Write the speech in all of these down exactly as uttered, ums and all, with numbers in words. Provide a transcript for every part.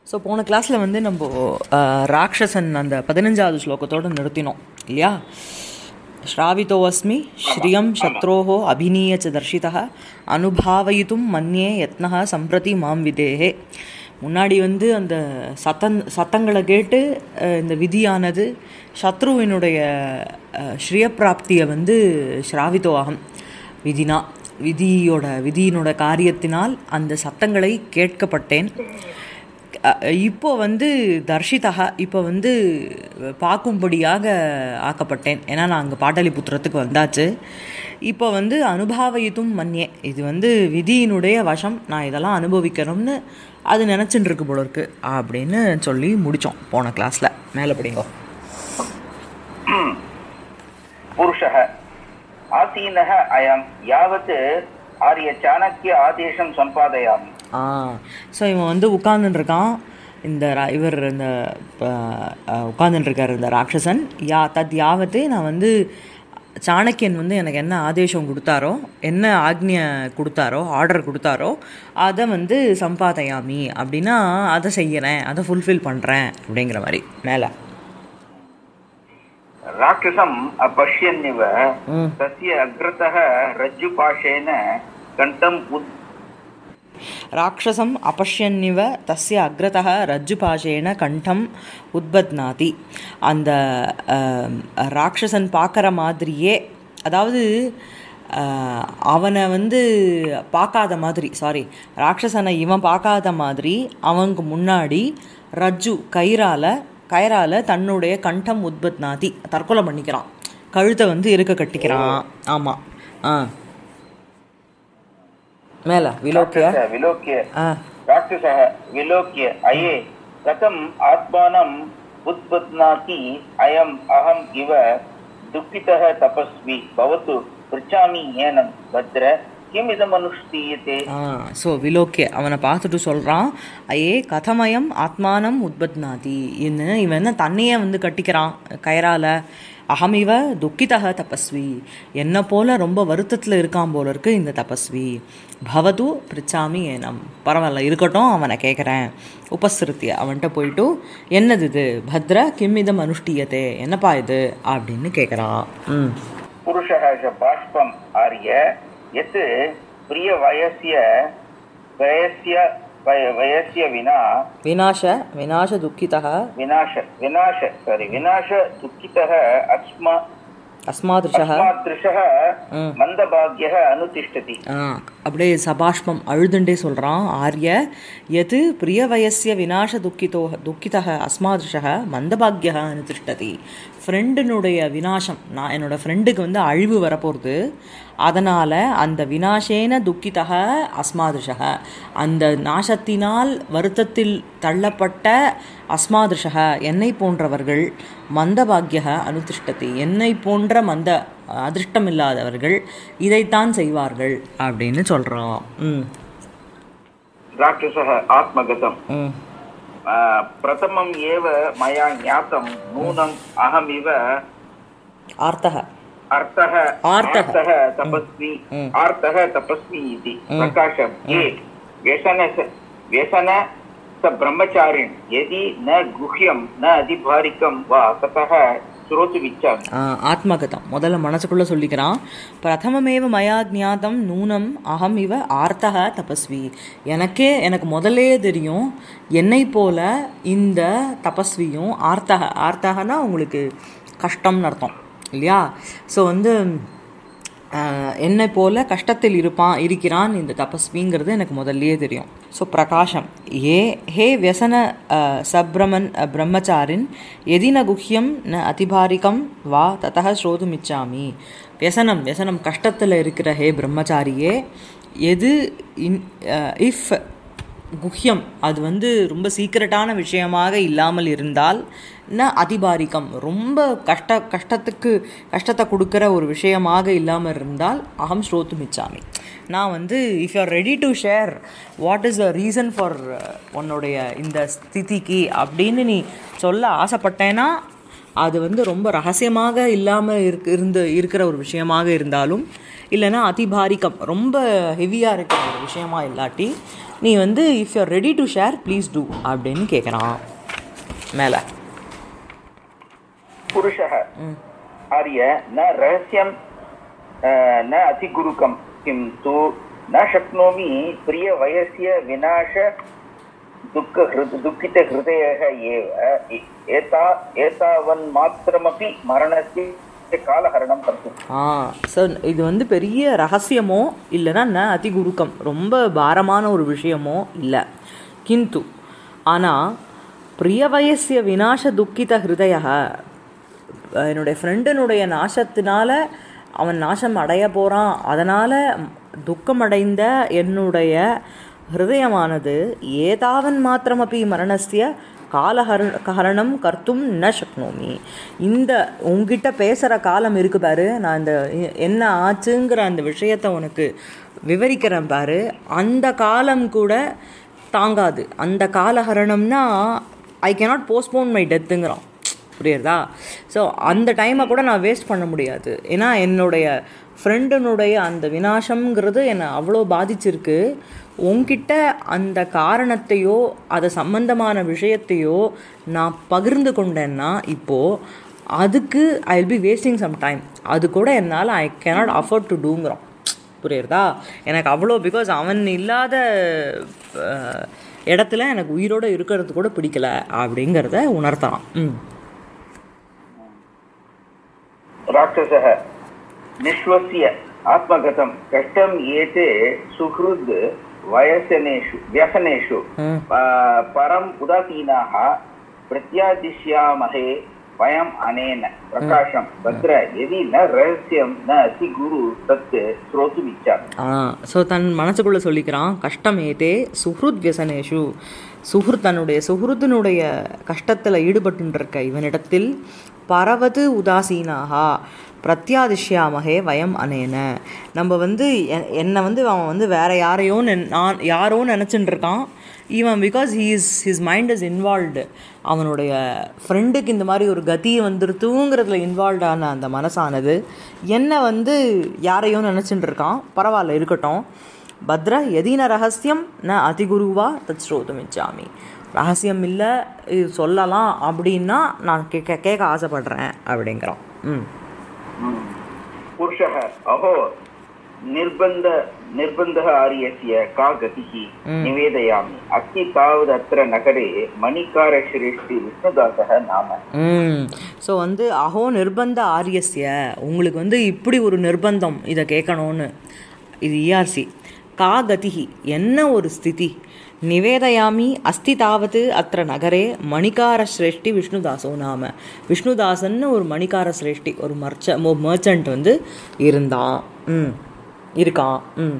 So போன கிளாஸில் வந்து நம்ம ராட்சசன் அந்த பதினஞ்சாவது ஸ்லோகத்தோடு நிறுத்தினோம் இல்லையா? ஸ்ராவிதோ அஸ்மி ஸ்ரீயம் சத்ரோஹோ அபிநீயச்ச தர்ஷிதா அனுபாவயித்தும் மன்யே யத்னஹ சம்பிரதி மாம் விதேஹே. முன்னாடி வந்து அந்த சத்தங் சத்தங்களை கேட்டு இந்த விதியானது சத்ருவினுடைய ஸ்ரீயப்பிராப்தியை வந்து ஸ்ராவிதோ அகம் விதினா விதியோட விதியினோட காரியத்தினால் அந்த சத்தங்களை கேட்கப்பட்டேன். இப்போ வந்து தர்ஷிதா இப்போ வந்து பார்க்கும்படியாக ஆக்கப்பட்டேன். ஏன்னா நான் அங்கே பாட்டலிபுத்திரத்துக்கு வந்தாச்சு. இப்போ வந்து அனுபவித்தும் மன்யே, இது வந்து விதியினுடைய வசம், நான் இதெல்லாம் அனுபவிக்கணும்னு அது நினச்சின்னு இருக்கு போல இருக்கு அப்படின்னு சொல்லி முடித்தோம் போன கிளாஸில். மேலே படிங்கோ. புருஷः ஆசீனः அயம் யாவத் ஆரிய சாணக்கிய ஆதேசம் சம்பாதயாமி. ஆ ஸோ இவன் வந்து உட்கார்ந்துருக்கான், இந்த இவர் இந்த உட்கார்ந்துருக்கார் இந்த ராட்சசன். யா தத் யாவத்து நான் வந்து சாணக்கியன் வந்து எனக்கு என்ன ஆதேசம் கொடுத்தாரோ, என்ன ஆக்ஞை கொடுத்தாரோ, ஆர்டர் கொடுத்தாரோ அதை வந்து சம்பாதயாமி அப்படின்னா அதை செய்கிறேன், அதை ஃபுல்ஃபில் பண்ணுறேன் அப்படிங்கிற மாதிரி. மேலே ராட்சசம் அப்பஷ்யன்னிவ தஸ்ய அக்ரதः ரஜ்ஜுபாஷேன கண்டம் உத் ராட்சசம் அபஷ்யன்னிவ தஸ்ய அக்ரதः ரஜ்ஜுபாஷேன கண்டம் உத்பத்னாதி. அந்த ராட்சசன் பார்க்குற மாதிரியே, அதாவது அவனை வந்து பார்க்காத மாதிரி, சாரி ராட்சசனை இவன் பார்க்காத மாதிரி அவனுக்கு முன்னாடி ரஜ்ஜு கயிறால் கயிறால் தன்னுடைய கண்டம் உத்பத்னாதி தற்கொலை பண்ணிக்கிறான், கழுத்தை வந்து இருக்க கட்டிக்கிறான். ஆமாம். ஆ மேல விலோக்கிய விலோக்கிய ராட்சசः விலோக்கிய அயே கதம் ஆத்மானம் உத்பத்னாதி அயம் அகம் இவ துக்கிதः தபஸ்வி பவத்து ப்ருச்சாமி ஏனம் பத்ர கிம் இதம் அனுஷ்டீயதே. ஆ ஸோ விலோக்கிய அவனை பார்த்துட்டு சொல்கிறான், ஐயே கதமயம் ஆத்மானம் உத்பத்னாதி, இன்னும் இவன் என்ன தன்னையே வந்து கட்டிக்கிறான் கயரால். அகமிவ துக்கிதः தபஸ்வி, என்னை போல் ரொம்ப வருத்தத்தில் இருக்கான் போல இருக்கு இந்த தபஸ்வி. பவது பிரிச்சாமி ஏனம், பரவாயில்ல இருக்கட்டும் அவனை கேட்குறேன். உபசிருத்திய அவன்கிட்ட போயிட்டு என்னது இது பத்ர கிம்மிதம் அனுஷ்டீயத்தே, என்னப்பா இது அப்படின்னு கேட்குறான். ம் புருஷः பாஷ்பம் ஆரிய யத் பிரிய வயஸ்ய வயஸ்ய வயஸ்ய வினா விநாச விநாச துக்கிதः விநாச விநாச சாரி விநாச துக்கிதः அஸ்மா அஸ்மாத்ருஷः அஸ்மாத்ருஷः மந்தபாக்யः அனுதிஷ்டதி. அப்படியே சபாஷ்பம் அழுதுண்டே சொல்கிறான் ஆரிய எது பிரிய வயசிய விநாச துக்கிதோ துக்கிதः அஸ்மாத்ருஷः மந்தபாக்யः அனுதிஷ்டதி. ஃப்ரெண்டினுடைய விநாசம், நான் என்னோடய ஃப்ரெண்டுக்கு வந்து அழிவு வரப்போகிறது, அதனால் அந்த விநாசேன துக்கிதः அஸ்மாத்ருஷः, அந்த நாசத்தினால் வருத்தத்தில் தள்ளப்பட்ட அஸ்மாத்ருஷः என்னை போன்றவர்கள், மந்தபாக்யः அனுதிஷ்டதி என்னை போன்ற மந்த அதிர்ஷ்டம் இல்லாதவர்கள் இதைத்தான் செய்வார்கள் அப்படின்னு சொல்கிறோம். ம் ராட்சசः ஆத்மகதம் பிரதமம் ஏவ மயா ஞாதம் நூனம் அஹமிவ ஆர்த்தः அர்த்தः ஆர்த்தः தபஸ்வி ஆர்த்தः தபஸ்வி இதி பிரகாஷம் ஏ व्यसन व्यसन स ब्रह्मचारिण यदि न गुह्यम न अधिभारिकम वा ततः ஸ்ரோத்து விச்சாமி. ஆத்மகதம் முதல்ல மனசுக்குள்ளே சொல்லிக்கிறான். பிரதமமேவ மயா ஜ்ஞாதம் நூனம் அகம் இவ ஆர்த்தக தபஸ்வி, எனக்கே எனக்கு முதல்லே தெரியும் என்னை போல இந்த தபஸ்வியும் ஆர்த்தக, ஆர்த்தகனா உங்களுக்கு கஷ்டம்னு அர்த்தம் இல்லையா? ஸோ வந்து என்னை போல கஷ்டத்தில் இருப்பான் இருக்கிறான் இந்த தபஸ்விங்கிறது எனக்கு முதல்லையே தெரியும். ஸோ பிரகாஷம் ஏ ஹே வியசன சப்ரமன் பிரம்மச்சாரின் எதின குஹ்யம் ந அதிபாரிகம் வா ததா ஸ்ரோதுமிச்சாமி. வியசனம் வியசனம் கஷ்டத்தில் இருக்கிற ஹே பிரம்மச்சாரியே, எது இன் இஃப் குஹ்யம் அது வந்து ரொம்ப சீக்கிரட்டான விஷயமாக இல்லாமல் இருந்தால், ந அதிபாரிகம் ரொம்ப கஷ்ட கஷ்டத்துக்கு கஷ்டத்தை கொடுக்குற ஒரு விஷயமாக இல்லாமல் இருந்தால், அகம் ஸ்ரோத்து மிச்சாமி, நான் வந்து if you are ready to share what is the reason for உன்னுடைய இந்த ஸ்திதிக்கு அப்படின்னு நீ சொல்ல ஆசைப்பட்டேன்னா, அது வந்து ரொம்ப ரகசியமாக இல்லாமல் இருக்கு இருந்து இருக்கிற ஒரு விஷயமாக இருந்தாலும், இல்லைன்னா அதிபாரிக்கம் ரொம்ப ஹெவியாக இருக்கிற ஒரு விஷயமா இல்லாட்டி நீ வந்து if you are ready to share please do அப்படின்னு கேட்குறான் மேலே. புருஷः ஆர்ய ந ரகசியம் ந அதிகுருக்கம் கிம் தூ ந சக்னோமி பிரிய வயசிய விநாச துக்க ஹிருத் துக்கித ஹிருதயः ஏவ ஏதா ஏதாவன் மாத்திரமபி மரணஸ்ய காலஹரணம் கர்த்தும். ஆ சார், இது வந்து பெரிய ரகசியமோ இல்லைன்னா ந அதிகுருக்கம் ரொம்ப பாரமான ஒரு விஷயமோ இல்லை. கிந்து ஆனால் பிரிய வயசிய விநாச துக்கித ஹிருதய, என்னுடைய ஃப்ரெண்டனுடைய நாசத்தினால அவன் நாசம் அடைய போகிறான், அதனால் துக்கமடைந்த என்னுடைய ஹிருதயமானது ஏதாவன் மாத்திரமப்பி மரணஸ்ய காலஹர கரணம் கர்த்தும் ந சக்னோமி. இந்த உங்ககிட்ட பேசுகிற காலம் இருக்கு பாரு, நான் இந்த என்ன ஆச்சுங்கிற அந்த விஷயத்தை உனக்கு விவரிக்கிறேன் பாரு, அந்த காலம் கூட தாங்காது. அந்த காலஹரணம்னா ஐ கேனாட் போஸ்ட்போன் மை டெத்துங்கிறான், புரியுறதா? ஸோ அந்த டைமை கூட நான் வேஸ்ட் பண்ண முடியாது. ஏன்னா என்னுடைய ஃப்ரெண்டனுடைய அந்த விநாசம்ங்கிறது என்னை அவ்வளோ பாதிச்சிருக்கு. உன்கிட்ட அந்த காரணத்தையோ அது சம்பந்தமான விஷயத்தையோ நான் பகிர்ந்து கொண்டேன்னா இப்போது அதுக்கு I will be wasting some time. அது கூட என்னால் ஐ கேனாட் அஃபோர்ட் டு டூங்கிறோம், புரியுறதா? எனக்கு அவ்வளோ, பிகாஸ் அவன் இல்லாத இடத்துல எனக்கு உயிரோடு இருக்கிறது கூட பிடிக்கல அப்படிங்கிறத உணர்த்தலாம். ம் ராட்சசः நிஸ்வசிய ஆத்மகதம் கஷ்டம் ஏதே சுஹ்ருத் வயசனேஷு व्यसनेषु பரம் உதாசீனாः பிரத்யாதிஷ்யாமஹே வயம் அனேன பிரகாஷம் பத்ர எதி ந ரகசியம் ந அதி குரு தத் ஸ்ரோதும் இச்சாமி. ஸோ தன் மனசுக்குள்ளே சொல்லிக்கிறான், கஷ்டம் ஏதே சுஹ்ருத் வியசனேஷு, சுஹ்ருத் தன்னுடைய சுஹ்ருத்தினுடைய கஷ்டத்தில் ஈடுபட்டுருக்க இவனிடத்தில் பரவது உதாசீனாகா பிரத்யாதிஷ்யாமகே வயம் அனேன, நம்ம வந்து என்னை வந்து அவன் வந்து வேறு யாரையோ நான் யாரோ நினச்சிட்டு இருக்கான் இவன், because he is his mind is involved. அவனுடைய ஃப்ரெண்டுக்கு இந்த மாதிரி ஒரு கதி வந்துருத்துங்கிறதுல இன்வால்வ்டான அந்த மனசானது என்னை வந்து யாரையோ நினச்சிட்டு இருக்கான். பரவாயில்ல, இருக்கட்டும். பத்ர எதீன ரகசியம் ந அதிகுருவா தத் ஸ்ரோதும் இச்சாமி, ரகசியம் இல்லை இது சொல்லலாம் அப்படின்னா நான் கேட்க கேட்க ஆசைப்படுறேன் அப்படிங்கிறான். ம் புருஷः அஹோ நிர்பந்த நிர்பந்தः ஆரியஸ்ய கா கதிஹி நிவேதயாமி அஸ்தி தாவத் அத்ர நகரே மணிகாரஸ்ரேஷ்டி விஷ்ணுதாசः நாம. ம் ஸோ வந்து அஹோ நிர்பந்த ஆரியஸ்ய, உங்களுக்கு வந்து இப்படி ஒரு நிர்பந்தம் இதை கேட்கணும்னு, இது இஆர்சி. கா கதிஹி என்ன ஒரு ஸ்திதி, நிவேதயாமி அஸ்தி தாவத்து அத்திர நகரே மணிகார சிரேஷ்டி விஷ்ணுதாசோ நாம. விஷ்ணுதாசன்னு ஒரு மணிகார சிரேஷ்டி ஒரு மர்ச்ச மர்ச்சன்ட் வந்து இருந்தான், ம் இருக்கான். ம்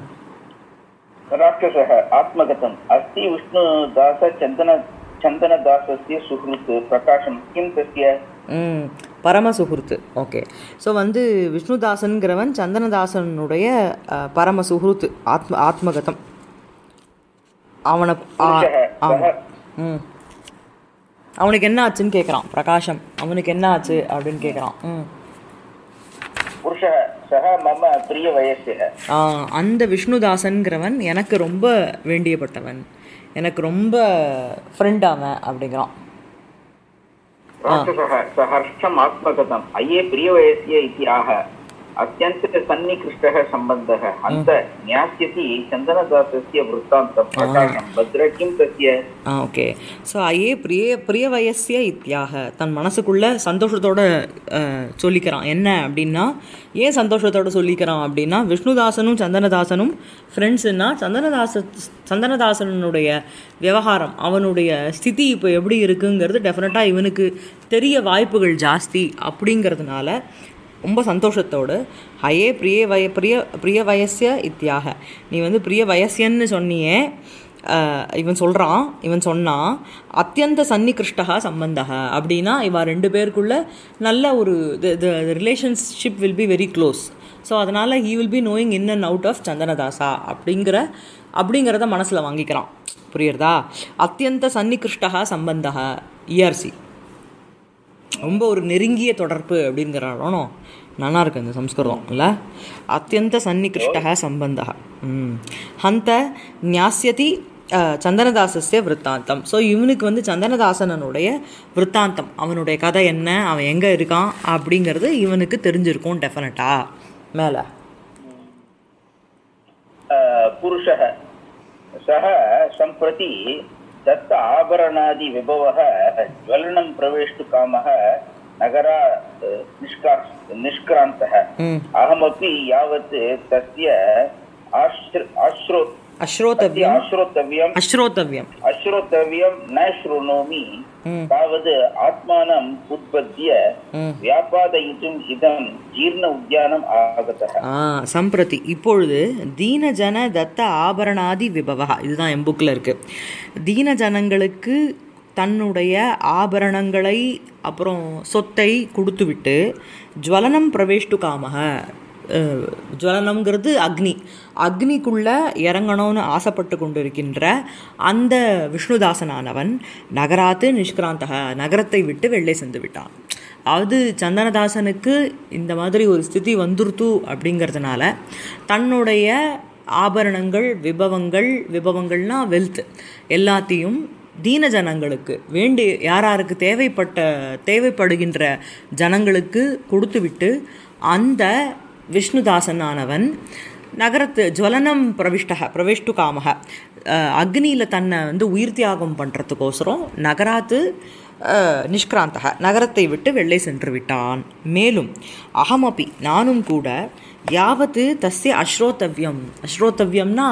ராட்சசः ஆத்மகதம் அஸ்தி விஷ்ணுதாச சந்தன சந்தனதாசஸ்ய சுஹ்ருத் பிரகாஷம் கிம் தஸ்ய. ம் பரம சுஹுர்த்து. ஓகே, ஸோ வந்து விஷ்ணுதாசன்கிறவன் சந்தனதாசனுடைய பரம சுஹுர்த்து, ஆத்ம ஆத்மகதம். அவனை ம் அவனுக்கு என்ன ஆச்சுன்னு கேட்குறான் பிரகாஷம், அவனுக்கு என்ன ஆச்சு அப்படின்னு கேட்குறான். ம் அந்த விஷ்ணுதாசன்கிறவன் எனக்கு ரொம்ப வேண்டியப்பட்டவன், எனக்கு ரொம்ப ஃப்ரெண்ட் அவன் அப்படிங்கிறான். ஆத்மகதம் ஐயே பிரிய வயசிய இத்தியாக அத்யந்த சன்னிகிருஷ்டः சம்பந்தः அந்த ஞாஸ்யதி சந்தனதாசஸ்ய விருத்தாந்தம் பிரகாஷம் பத்ர கிம் தஸ்ய. ஓகே, ஸோ ஐயே பிரிய பிரிய வயசிய இத்தியாக தன் மனசுக்குள்ள சந்தோஷத்தோட சொல்லிக்கிறான். என்ன அப்படின்னா, ஏன் சந்தோஷத்தோட சொல்லிக்கிறான் அப்படின்னா, விஷ்ணுதாசனும் சந்தனதாசனும் ஃப்ரெண்ட்ஸுன்னா சந்தனதாச சந்தனதாசனுடைய விவகாரம் அவனுடைய ஸ்திதி இப்போ எப்படி இருக்குங்கிறது டெஃபினட்டாக இவனுக்கு தெரிய வாய்ப்புகள் ஜாஸ்தி. அப்படிங்கிறதுனால ரொம்ப சந்தோஷத்தோடு ஹயே பிரிய வய பிரிய பிரிய வயசிய இத்தியாக, நீ வந்து பிரிய வயசியன்னு சொன்னியே, இவன் சொல்கிறான் இவன் சொன்னான் அத்தியந்த சன்னிகிருஷ்டா சம்பந்தக அப்படின்னா இவ ரெண்டு பேருக்குள்ள நல்ல ஒரு the relationship will be very close. So அதனால் he will be knowing in and out of Chandanadasa அப்படிங்கிற அப்படிங்கிறத மனசில் வாங்கிக்கிறான். புரியுறதா? அத்தியந்த சன்னிகிருஷ்டா சம்பந்தக இஆர்சி ரொம்ப ஒரு நெருங்கிய தொடர்பு அப்படிங்கிறானோ, நல்லா இருக்கு இந்த சம்ஸ்கிருதம் இல்லை? அத்தியந்த சன்னிகிருஷ்டः சம்பந்தः. ம் ஹந்த ஞாஸ்யதி சந்தனதாசஸ்ய விற்த்தாந்தம். ஸோ இவனுக்கு வந்து சந்தனதாசனனுடைய விற்த்தாந்தம், அவனுடைய கதை என்ன, அவன் எங்கே இருக்கான் அப்படிங்கிறது இவனுக்கு தெரிஞ்சிருக்கும் டெஃபினட்டாக. மேலே புருஷः सः सम्प्रति दत्त आभरणादि विभवः ज्वलनं प्रवेष्टुकामः नगरा निष्का निष्क्रान्तः. अहमपि यावत् तस्य आश्रो अश्रोतव्यम् अश्रोतव्यम् अश्रोतव्यम् अश्रोतव्यम् न शृणोमि तावद् आत्मानम् उद्बद्ध्य व्यापादयितुम् इदं जीर्ण उद्यानम् आगतः. சம்பிரதி இப்பொழுது தீனஜன தத்த ஆபரணாதி விபவா, இதுதான் என் புக்கில் இருக்கு. தீனஜனங்களுக்கு தன்னுடைய ஆபரணங்களை அப்புறம் சொத்தை கொடுத்துவிட்டு ஜுவலனம் பிரவேஷ்டு காமக, ஜுவலனம்ங்கிறது அக்னி, அக்னிக்குள்ளே இறங்கணும்னு ஆசைப்பட்டு கொண்டிருக்கின்ற அந்த விஷ்ணுதாசனானவன் நகராத்து நிஷ்கிராந்தக, நகரத்தை விட்டு வெளியே சென்று விட்டான். அதாவது சந்தனதாசனுக்கு இந்த மாதிரி ஒரு ஸ்திதி வந்துருத்து அப்படிங்கிறதுனால தன்னுடைய ஆபரணங்கள் விபவங்கள், விபவங்கள்னா வெல்த், எல்லாத்தையும் தீன ஜனங்களுக்கு வேண்டி யாராருக்கு தேவைப்பட்ட தேவைப்படுகின்ற ஜனங்களுக்கு கொடுத்துவிட்டு அந்த விஷ்ணுதாசனானவன் நகரத்து ஜுவலனம் பிரவிஷ்டக பிரவேஷ்டு காமக, அக்னியில் தன்னை வந்து உயிர் தியாகம் பண்ணுறதுக்கோசரம் நகராத்து நிஷ்கிராந்தக, நகரத்தை விட்டு வெள்ளை சென்று விட்டான். மேலும் அகமபி நானும் கூட யாவத்து தஸ்ய அஸ்ரோத்தவ்யம், அஸ்ரோத்தவ்யம்னா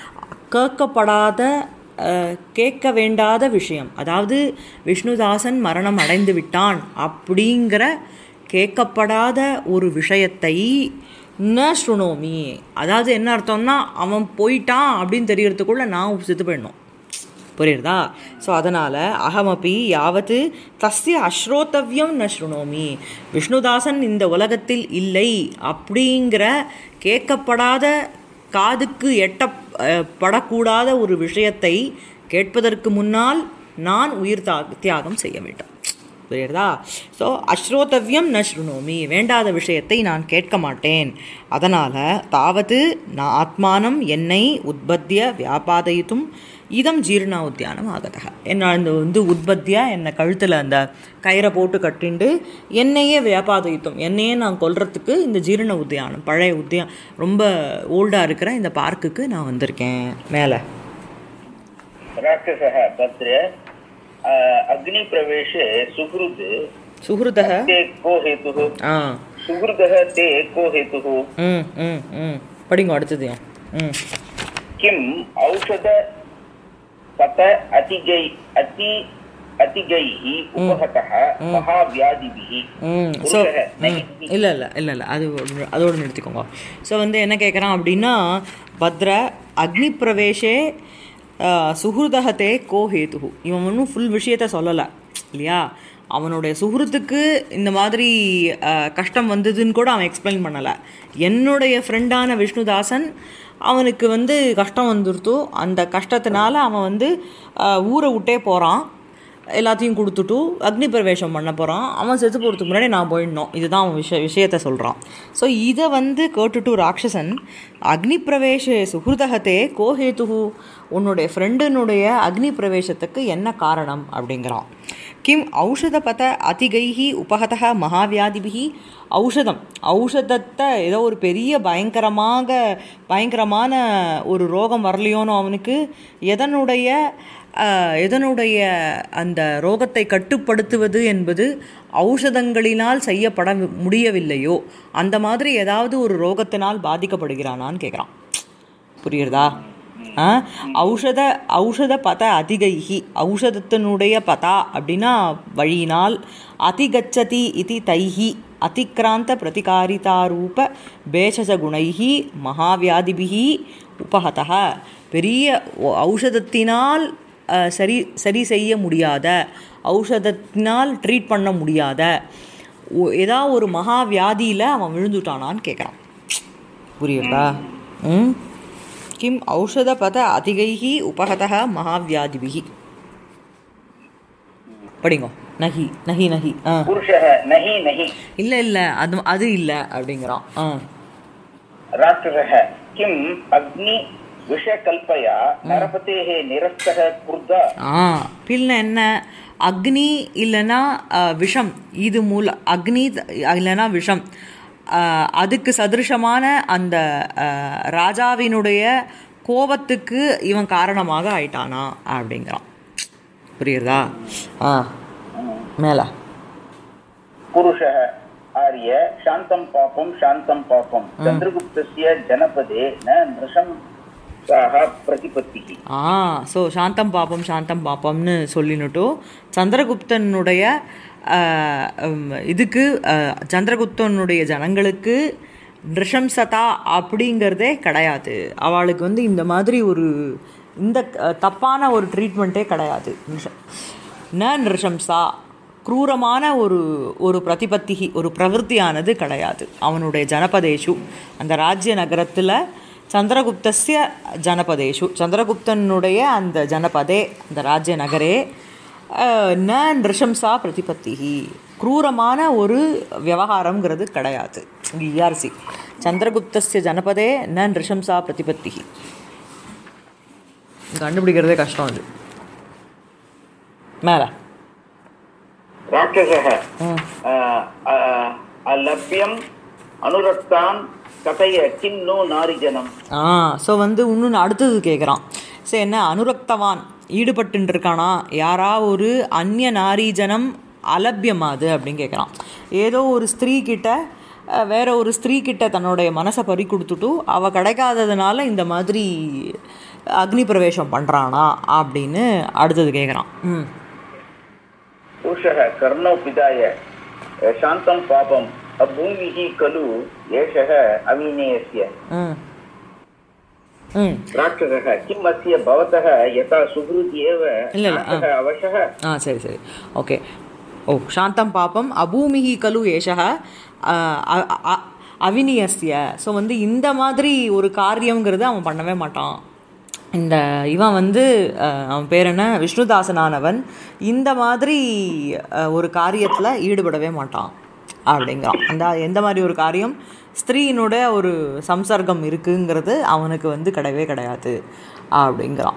கேட்கப்படாத கேட்க வேண்டாத விஷயம், அதாவது விஷ்ணுதாசன் மரணம் அடைந்து விட்டான் அப்படிங்கிற கேட்கப்படாத ஒரு விஷயத்தை ந ஸ்ருணோமி, அதாவது என்ன அர்த்தம்னா அவன் போயிட்டான் அப்படின்னு தெரியறதுக்குள்ள நான் செத்து போயிடணும், புரியுறதா? ஸோ அதனால் அகமபி யாவத்து தஸ்ய அஸ்ரோத்தவ்யம் ந ஸ்ருணோமி, விஷ்ணுதாசன் இந்த உலகத்தில் இல்லை அப்படிங்கிற கேட்கப்படாத காதுக்கு எட்டப்படக்கூடாத ஒரு விஷயத்தை கேட்பதற்கு முன்னால் நான் உயிர் தியாகம் செய்ய வேண்டும், புரியுறதா? ஸோ அஸ்ரோத்தவ்யம் ந ஸ்ருணோமி, வேண்டாத விஷயத்தை நான் கேட்க மாட்டேன். அதனால் தாவது நான் ஆத்மானம் என்னை உற்பத்திய வியாபாதயித்தும் இதம் ஜீர்ணா உத்தியானம் ஆகதக, என்ன அந்த வந்து உற்பத்தியா என்னை கழுத்தில் அந்த கயிறை போட்டு கட்டிண்டு என்னையே வியாபாதயித்தும், என்னையே நான் கொல்றதுக்கு இந்த ஜீர்ண உத்தியானம், பழைய உத்தியா ரொம்ப ஓல்டாக இருக்கிற இந்த பார்க்குக்கு நான் வந்திருக்கேன். மேலே அக்னி பிரவேஷே சுஹ்ருத் சுஹ்ருதஹ கோ ஹேதுஹ ஆ சுஹ்ருதஹ தே கோ ஹேதுஹ ம் ம் ம் படிங்க அடுத்ததையும். ம் கிம் ஔஷத பத அதிஜை அதி அதிஜைஹி உபஹதஹ மகாவியாதிபிஹி. ம் ஸோ இல்லை இல்லை இல்லை இல்லை அது அதோடு நிறுத்திக்கோங்க. ஸோ வந்து என்ன கேட்குறான் அப்படின்னா, பத்ர அக்னி பிரவேஷே சுஹ்ருதஹதே கோ ஹேதுஹு, இவன் ஒன்றும் ஃபுல் விஷயத்த சொல்லலை இல்லையா, அவனுடைய சுஹ்ருத்துக்கு இந்த மாதிரி கஷ்டம் வந்ததுன்னு கூட அவன் எக்ஸ்பிளைன் பண்ணலை. என்னுடைய ஃப்ரெண்டான விஷ்ணுதாசன் அவனுக்கு வந்து கஷ்டம் வந்துருத்தோ, அந்த கஷ்டத்தினால அவன் வந்து ஊரை விட்டே போகிறான், எல்லாத்தையும் கொடுத்துட்டு அக்னி பிரவேசம் பண்ண போகிறான், அவன் செத்து போகிறதுக்கு முன்னாடி நான் போயிடணும், இதுதான் அவன் விஷய விஷயத்தை சொல்கிறான். ஸோ இதை வந்து கேட்டுட்டு ராட்சசன் அக்னி பிரவேஷ சுஹ்ருதஹதே கோ ஹேதுஹு, உன்னுடைய ஃப்ரெண்டினுடைய அக்னி பிரவேசத்துக்கு என்ன காரணம் அப்படிங்கிறான். கிம் ஔஷத பத அதிகைஹி உபகதக மகாவியாதிபிஹி, ஔஷதம் ஔஷதத்தை ஏதோ ஒரு பெரிய பயங்கரமாக பயங்கரமான ஒரு ரோகம் வரலையோனோ அவனுக்கு, எதனுடைய எதனுடைய அந்த ரோகத்தை கட்டுப்படுத்துவது என்பது ஔஷதங்களினால் செய்யப்பட முடியவில்லையோ அந்த மாதிரி ஏதாவது ஒரு ரோகத்தினால் பாதிக்கப்படுகிறானான்னு கேட்குறான். புரியுறதா? ஔஷத ஔஷத பத அதிகைஹி, ஔஷதத்தினுடைய பதா அப்படின்னா வழியினால், அதிகச்சதி இதி தைஹி அதிக்ராந்த பிரதிகாரிதாரூப பேஷஜ குணைஹி மகாவியாதிபிஹி உபஹதஹ, பெரிய ஔஷதத்தினால் சரி சரி செய்ய முடியாத, ஔஷதத்தினால் ட்ரீட் பண்ண முடியாத ஏதாவது ஒரு மகா வியாதியில் அவன் விழுந்துட்டானான்னு கேட்குறான். புரியுதா? ம் கிம் ஔஷத பத அதிகைஹி உபகதஹ மகாவியாதிபிஹி. படிங்கோ. நஹி நஹி நஹி ஆ புருஷஹ நஹி நஹி இல்லை இல்லை அது அது இல்லை அப்படிங்கிறான். ஆ ராட்சசஹ கிம் அக்னி விஷகல்பயா நரபதேஹ நிரஸ்தஹ குர்தா. ஆ பின்ன என்ன, அக்னி இல்லைன்னா விஷம், இது மூல அக்னி இல்லைன்னா விஷம், அதுக்கு சதிருஷமான அந்த ராஜாவினுடைய கோபத்துக்கு இவன் காரணமாக ஆயிட்டானா அப்படிங்கிறான். புரியுறதா? ஆ மேல புருஷः ஆர்ய சாந்தம் பாபம் சாந்தம் பாபம் சந்திரகுப்தஸ்ய ஜனபதே ந நிருஷம் பிரதிபத்திகி. ஆ ஸோ சாந்தம் பாப்பம் சாந்தம் பாப்பம்னு சொல்லினுட்டு சந்திரகுப்தனுடைய இதுக்கு சந்திரகுப்தனுடைய ஜனங்களுக்கு நிருஷம்சதா அப்படிங்கிறதே கிடையாது. அவளுக்கு வந்து இந்த மாதிரி ஒரு இந்த தப்பான ஒரு ட்ரீட்மெண்ட்டே கிடையாது. ந நிருஷம்சா க்ரூரமான ஒரு ஒரு பிரதிபத்திகி ஒரு பிரவருத்தியானது கிடையாது அவனுடைய ஜனபதேஷு, அந்த ராஜ்ய நகரத்தில் சந்திரகுப்தஸ்ய ஜனபதேஷு, சந்திரகுப்தனுடைய அந்த ஜனபதே அந்த ராஜ்ய நகரே ந நிருஷம்சா பிரதிபத்திகி க்ரூரமான ஒரு விவகாரங்கிறது கிடையாது. இங்கே இஆர்சி சந்திரகுப்தஸ்ய ஜனபதே ந நிருஷம்சா பிரதிபத்திகி கண்டுபிடிக்கிறதே கஷ்டம். அது மேலே ராட்சசः அலப்யம் அனுரக்தான் கதைய கின்னு நாரிஜனம். ஆ ஸோ வந்து இன்னொன்று அடுத்தது கேட்குறான். ஸோ என்ன, அனுரக்தவான் ஈடுபட்டு இருக்கானா, யாரா ஒரு அந்நிய நாரீஜனம் அலபியமாது அப்படின்னு கேட்குறான். ஏதோ ஒரு ஸ்திரீ கிட்ட வேற ஒரு ஸ்திரீ கிட்ட தன்னுடைய மனசை பறி கொடுத்துட்டு அவள் கிடைக்காததுனால இந்த மாதிரி அக்னி பிரவேசம் பண்ணுறானா அப்படின்னு அடுத்தது கேட்குறான். ம் புருஷः கர்ணோ பிதாய சாந்தம் பாபம் அபூமிஹி கலு ஏஷः அவிநேயஸ்ய. ராட்சசः கிம் அஸ்ய பவதः யதா சுஹ்ருத் ஏவ நாசः அவசः. ஆ சரி சரி ஓகே. ஓ சாந்தம் பாபம் அபூமிஹி கலு ஏஷः அவிநியஸ்ய. ஸோ வந்து இந்த மாதிரி ஒரு காரியங்கிறது அவன் பண்ணவே மாட்டான். இந்த இவன் வந்து அவன் பேர் என்ன, விஷ்ணுதாசனானவன் இந்த மாதிரி ஒரு காரியத்தில் ஈடுபடவே மாட்டான் அப்படிங்கிறான். அந்த எந்த மாதிரி ஒரு காரியம், ஸ்திரீயினுடைய ஒரு சம்சர்க்கம் இருக்குங்கிறது அவனுக்கு வந்து கிடையவே கிடையாது அப்படிங்கிறான்.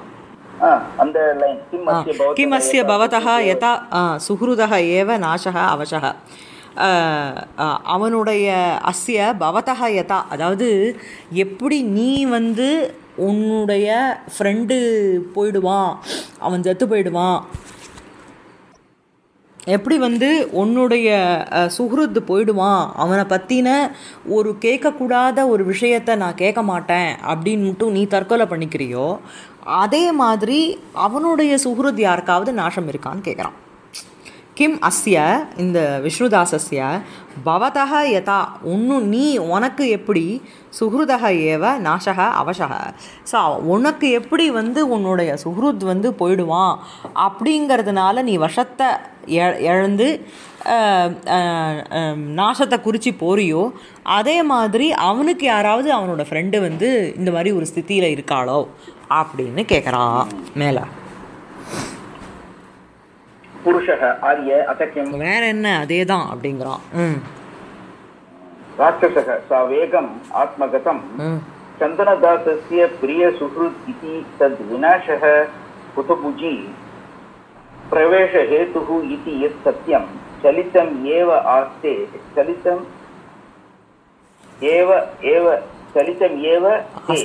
கிம் அஸ்ய பவதः யதா சுஹ்ருதः ஏவ நாசः அவசः. அவனுடைய அஸ்ய பவதः யதா, அதாவது எப்படி நீ வந்து உன்னுடைய ஃப்ரெண்டு போயிடுவான், அவன் செத்து போயிடுவான், எப்படி வந்து உன்னுடைய சுஹ்ருத் போயிடுவான், அவனை பற்றின ஒரு கேட்கக்கூடாத ஒரு விஷயத்தை நான் கேட்க மாட்டேன் அப்படின்ட்டு நீ தற்கொலை பண்ணிக்கிறியோ, அதே மாதிரி அவனுடைய சுஹ்ருத் யாருக்காவது நாசம் இருக்கான்னு கேட்குறான். கிம் அஸ்ய இந்த விஷ்ணுதாசஸ்ய பவதः யதா, ஒன்றும் நீ உனக்கு எப்படி சுஹ்ருதக ஏவ நாசக அவசக. ஸோ உனக்கு எப்படி வந்து உன்னுடைய சுஹ்ருத் வந்து போயிடுவான் அப்படிங்கிறதுனால நீ விஷத்தை இழந்து நாசத்தை குறித்து போறியோ, அதே மாதிரி அவனுக்கு யாராவது அவனோட ஃப்ரெண்டு வந்து இந்த மாதிரி ஒரு ஸ்திதியில் இருக்காளோ அப்படின்னு கேட்குறான். மேலே புருஷः ஆர்ய அசக்கியம், வேற என்ன அதே தான் அப்படிங்கிறான். ம் ராட்சசः சா வேகம் ஆத்மகதம் சந்தனதாசஸ்ய பிரிய சுஹ்ருத் இதி தத் விநாசः குதபுஜி பிரவேச ஹேதுः இதி யத் சத்யம் சலிதம் ஏவ ஆஸ்தே சலிதம் ஏவ ஏவ சலிதம் ஏவ தே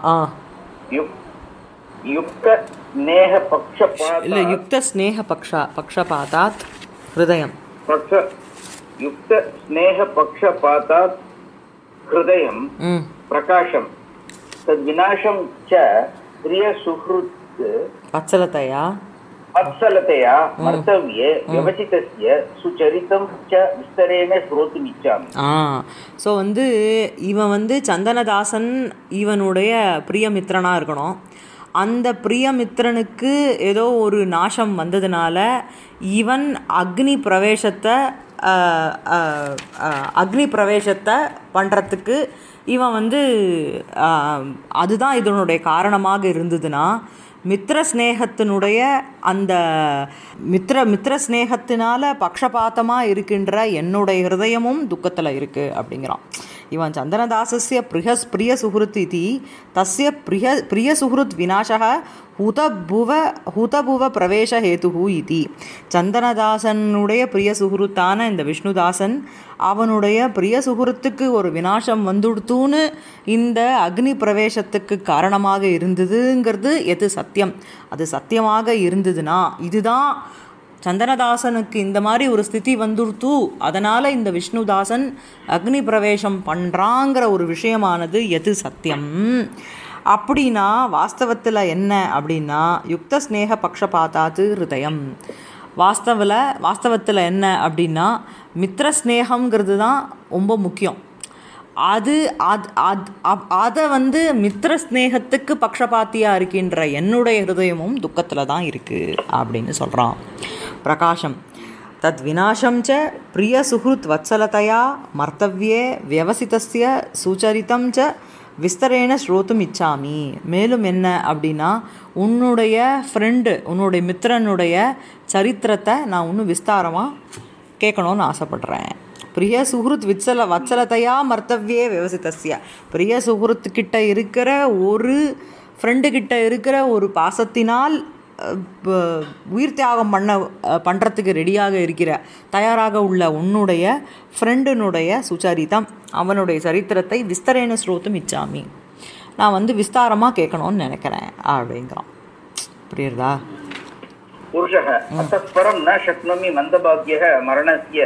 யுக்த ஸ்நேக பக்ஷபாதாத் இல்ல யுக்த ஸ்நேக பக்ஷ பக்ஷபாதாத் ஹிருதயம் பக்ஷ யுக்த ஸ்நேக பக்ஷபாதாத் ஹிருதயம் பிரகாசம் தத் விநாசம் ச பிரிய சுஹ்ருத் வத்சலதயா வத்சலதயா மர்த்தவ்யே விவசிதஸ்ய சுச்சரிதம் ச விஸ்தரேன ஸ்ரோத்தும் இச்சாமி. ஆ ஸோ வந்து இவன் வந்து சந்தனதாசன் இவனுடைய பிரியமித்திரனாக இருக்கணும். அந்த பிரியமித்திரனுக்கு ஏதோ ஒரு நாசம் வந்ததுனால இவன் அக்னி பிரவேசத்தை அக்னி பிரவேசத்தை பண்ணுறதுக்கு இவன் வந்து அதுதான் இதனுடைய காரணமாக இருந்ததுன்னா, மித்திர ஸ்நேகத்தினுடைய அந்த மித்திர மித்திர ஸ்நேகத்தினால பக்ஷபாத்தமாக இருக்கின்ற என்னுடைய ஹிருதயமும் துக்கத்தில் இருக்குது அப்படிங்கிறான். இவன் சந்தனதாசஸ்ய பிரிய பிரியசுஹுருத் இதி தஸ்ய பிரிய பிரியசுஹுருத் விநாசः ஹுதபுவ ஹுதபுவ பிரவேச ஹேதுஹு இதி. சந்தனதாசனுடைய பிரிய சுகுருத்தான இந்த விஷ்ணுதாசன் அவனுடைய பிரிய சுகுருத்துக்கு ஒரு விநாசம் வந்துடுத்துன்னு இந்த அக்னி பிரவேசத்துக்கு காரணமாக இருந்ததுங்கிறது எது சத்தியம். அது சத்தியமாக இருந்ததுன்னா இதுதான் சந்தனதாசனுக்கு இந்த மாதிரி ஒரு ஸ்திதி வந்துடுத்து, அதனால் இந்த விஷ்ணுதாசன் அக்னி பிரவேசம் பண்ணுறாங்கிற ஒரு விஷயமானது எது சத்தியம். அப்படின்னா வாஸ்தவத்தில் என்ன அப்படின்னா யுக்த ஸ்நேக பக்ஷபாத்தாத்து ஹிருதயம். வாஸ்தவில் வாஸ்தவத்தில் என்ன அப்படின்னா மித்திர ஸ்நேகங்கிறது தான் ரொம்ப முக்கியம். அது அது அதை வந்து மித்திர ஸ்நேகத்துக்கு பக்ஷபாத்தியாக இருக்கின்ற என்னுடைய ஹிருதயமும் துக்கத்தில் தான் இருக்குது அப்படின்னு சொல்கிறான் பிரகாஷம். தத் விநாசம் ச பிரிய சுஹ்ருத் வத்சலதையா மர்த்தவ்யே வியவசிதஸ்ய சுச்சரித்தம் ச விஸ்தரேன ஸ்ரோத்தும் இச்சாமி. மேலும் என்ன அப்படின்னா உன்னுடைய ஃப்ரெண்டு உன்னுடைய மித்திரனுடைய சரித்திரத்தை நான் இன்னும் விஸ்தாரமாக கேட்கணும்னு ஆசைப்படுறேன். பிரிய சுஹ்ருத் வித்சல வத்சலதையா மர்த்தவ்யே விவசித்தஸ்ய. பிரிய சுஹ்ருத்துக்கிட்ட இருக்கிற ஒரு ஃப்ரெண்டுக்கிட்ட இருக்கிற ஒரு பாசத்தினால் உயிர் தியாகம் பண்ண பண்ணுறதுக்கு ரெடியாக இருக்கிற தயாராக உள்ள உன்னுடைய ஃப்ரெண்டினுடைய சுச்சரித்தம் அவனுடைய சரித்திரத்தை விஸ்தரேன ஸ்ரோத்தும் இச்சாமி, நான் வந்து விஸ்தாரமாக கேட்கணும்னு நினைக்கிறேன் அப்படிங்கிறான். புரியுறதா? புருஷः அத்தः பரம் ந சக்னோமி மந்தபாக்யः மரணஸ்ய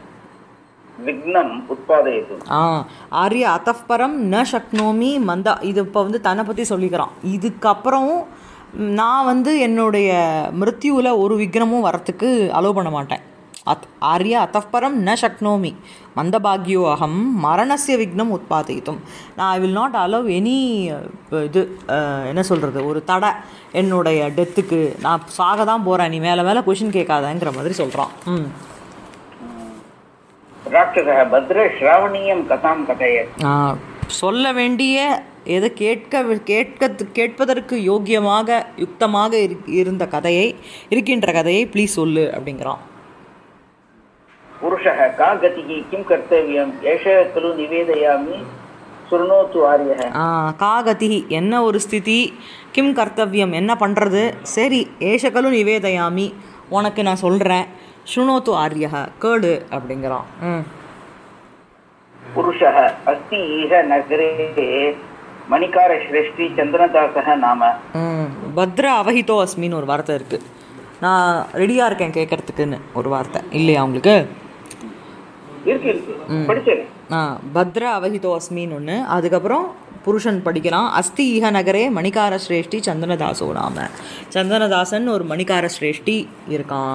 விக்னம் உத்பாதயது. ஆ ஆரிய அத்தः பரம் ந சக்னோமி மந்த, இது இப்போ வந்து தன்னை பற்றி சொல்லிக்கிறான். இதுக்கப்புறம் நான் வந்து என்னுடைய மிருத்யுவில் ஒரு விக்னமும் வரத்துக்கு அலோவ் பண்ண மாட்டேன். அத் ஆரிய அத்தः பரம் ந சக்னோமி மந்தபாக்யோ அகம் மரணஸ்ய விக்னம் உத்பாதயித்தும். நான் I will not allow any இது என்ன சொல்கிறது ஒரு தடை என்னுடைய டெத்துக்கு. நான் சாக தான் போகிறேன், நீ மேலே மேலே கொஷின் கேட்காதங்கிற மாதிரி சொல்கிறான். ம் ராட்சசः பத்ர ஸ்ராவணியம் கதாம் கதயத். சொல்ல வேண்டிய எதை கேட்க கேட்க கேட்பதற்கு யோக்கியமாக யுக்தமாக இருந்த கதையை இருக்கின்ற கதையை ப்ளீஸ் சொல்லு அப்படிங்கிறான். புருஷः கா கதிஹி கிம் கர்த்தவ்யம் ஏஷ கலு நிவேதயாமி சுருணோத்து ஆரியः. கா கதிஹி என்ன ஒரு ஸ்திதி, கிம் கர்த்தவ்யம் என்ன பண்ணுறது, சரி ஏஷ கலு நிவேதயாமி உனக்கு நான் சொல்கிறேன், சுருணோத்து ஆரியः கேடு அப்படிங்கிறான். ம் புருஷः அஸ்தி ஈஹ நகரே மணிக்கார ஸ்ரேஷ்டி சந்திரதாசः நாம. பத்ர அவஹிதோ அஸ்மின்னு ஒரு வார்த்தை இருக்குது. நான் ரெடியாக இருக்கேன் கேட்கறதுக்குன்னு ஒரு வார்த்தை இல்லையா உங்களுக்கு? இருக்கு இருக்கு படிச்சேன். ஆ பத்ர அவஹிதோ அஸ்மின்னு ஒன்று. அதுக்கப்புறம் புருஷன் படிக்கிறான் அஸ்தி ஈஹ நகரே மணிக்கார ஸ்ரேஷ்டி சந்திரதாசோ நாம. சந்திரதாசன் ஒரு மணிக்கார ஸ்ரேஷ்டி இருக்கான்.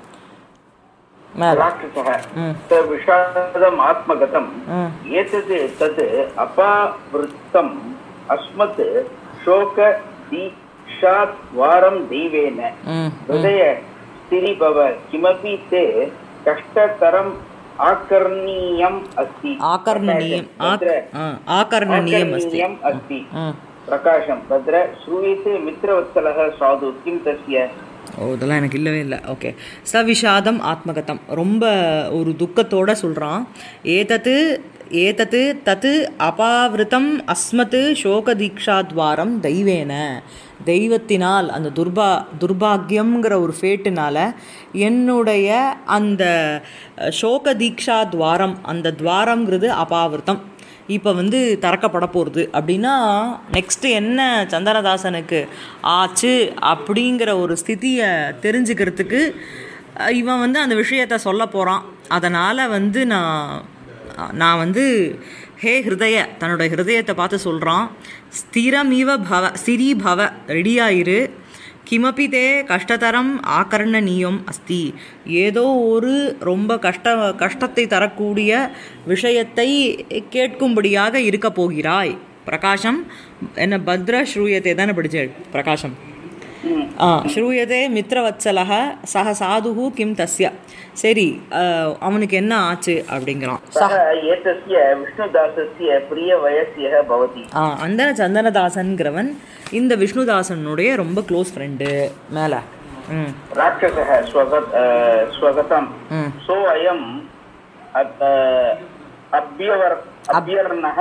விஷாதம் ஆத்மகதம் ஏதது தத் அபாவிருத்தம் அஸ்மத் சோக தீக்ஷாத் வாரம் தெய்வேன ஹிருதய ஸ்திரிபவ கிமபி தே கஷ்டதரம் ஆகர்ணீயம் அஸ்தி. ஆகர்ணீயம் ஆகர்ணீயம் அஸ்தி. பிரகாஷம் பத்ர ஸ்ரூயதே மித்ரவத்சலः சாது கிம் தஸ்ய. ஓ இதெல்லாம் எனக்கு இல்லவே இல்லை. ஓகே. சவிஷாதம் ஆத்மகதம் ரொம்ப ஒரு துக்கத்தோடு சொல்கிறான். ஏதத்து ஏதத்து தத்து அபாவிருத்தம் அஸ்மத் சோக தீக்ஷாத்வாரம் தெய்வேன. தெய்வத்தினால் அந்த துர்பா துர்பாகியம்ங்கிற ஒரு ஃபேட்டுனால் என்னுடைய அந்த சோக தீக்ஷா துவாரம் அந்த துவாரங்கிறது அபாவிருத்தம் இப்போ வந்து திறக்கப்பட போகிறது. அப்படின்னா நெக்ஸ்ட்டு என்ன சந்திரதாசனுக்கு ஆச்சு அப்படிங்கிற ஒரு ஸ்திதியை தெரிஞ்சுக்கிறதுக்கு இவன் வந்து அந்த விஷயத்தை சொல்ல போகிறான். அதனால் வந்து நான் நான் வந்து ஹே ஹிருதய தன்னோட ஹிருதயத்தை பார்த்து சொல்கிறான். ஸ்திரமிவ பவ ஸ்திரீ பவ ரெடியாயிரு. கிமபி தே கஷ்டதரம் ஆகர்ணீயம் அஸ்தி. ஏதோ ஒரு ரொம்ப கஷ்ட கஷ்டத்தை தரக்கூடிய விஷயத்தை கேட்கும்படியாக இருக்க போகிறாய். பிரகாஷம் என்ன பத்ர ஸ்ரூயத்தை தானே படிச்சேன் பிரகாஷம். ஆ ஸ்ரூயதே மித்ரவத்சலः சஹ சாதுஹு கிம் தஸ்ய. சரி அவனுக்கு என்ன ஆச்சு அப்படிங்கிறான். விஷ்ணுதாசஸ்ய பிரிய வயசியः பவதி. ஆ அந்த சந்தனதாசன்கிறவன் இந்த விஷ்ணுதாசனுடைய ரொம்ப க்ளோஸ் ஃப்ரெண்டு. மேலே ம் ராட்சசः ஸ்வகத் ஸ்வகதம் சோ அயம் அப்யவர் அபியர்ணஹ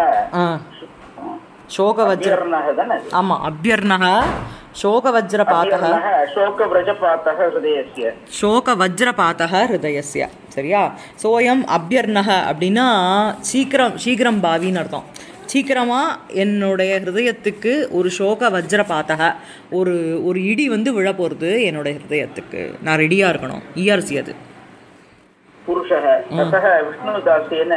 சோகவஜ்ர ஆமாம் அபியர்ணஹ சோகவஜ்ரபாத்தः சோகவ்ரஜபாத்தः ஹிருதயஸ்ய சோகவஜ்ரபாத்தः ஹிருதயஸ்ய. சரியா? சோயம் அபியர்ணஹ அப்படின்னா சீக்கிரம் சீக்கிரம் பாவின்னு அர்த்தம். சீக்கிரமாக என்னுடைய ஹிருதயத்துக்கு ஒரு சோக வஜ்ரபாத்தக ஒரு ஒரு இடி வந்து விழ போகிறது என்னுடைய ஹிருதயத்துக்கு. நான் ரெடியாக இருக்கணும். இஆர்சி அது. புருஷः ததः விஷ்ணுதாசேன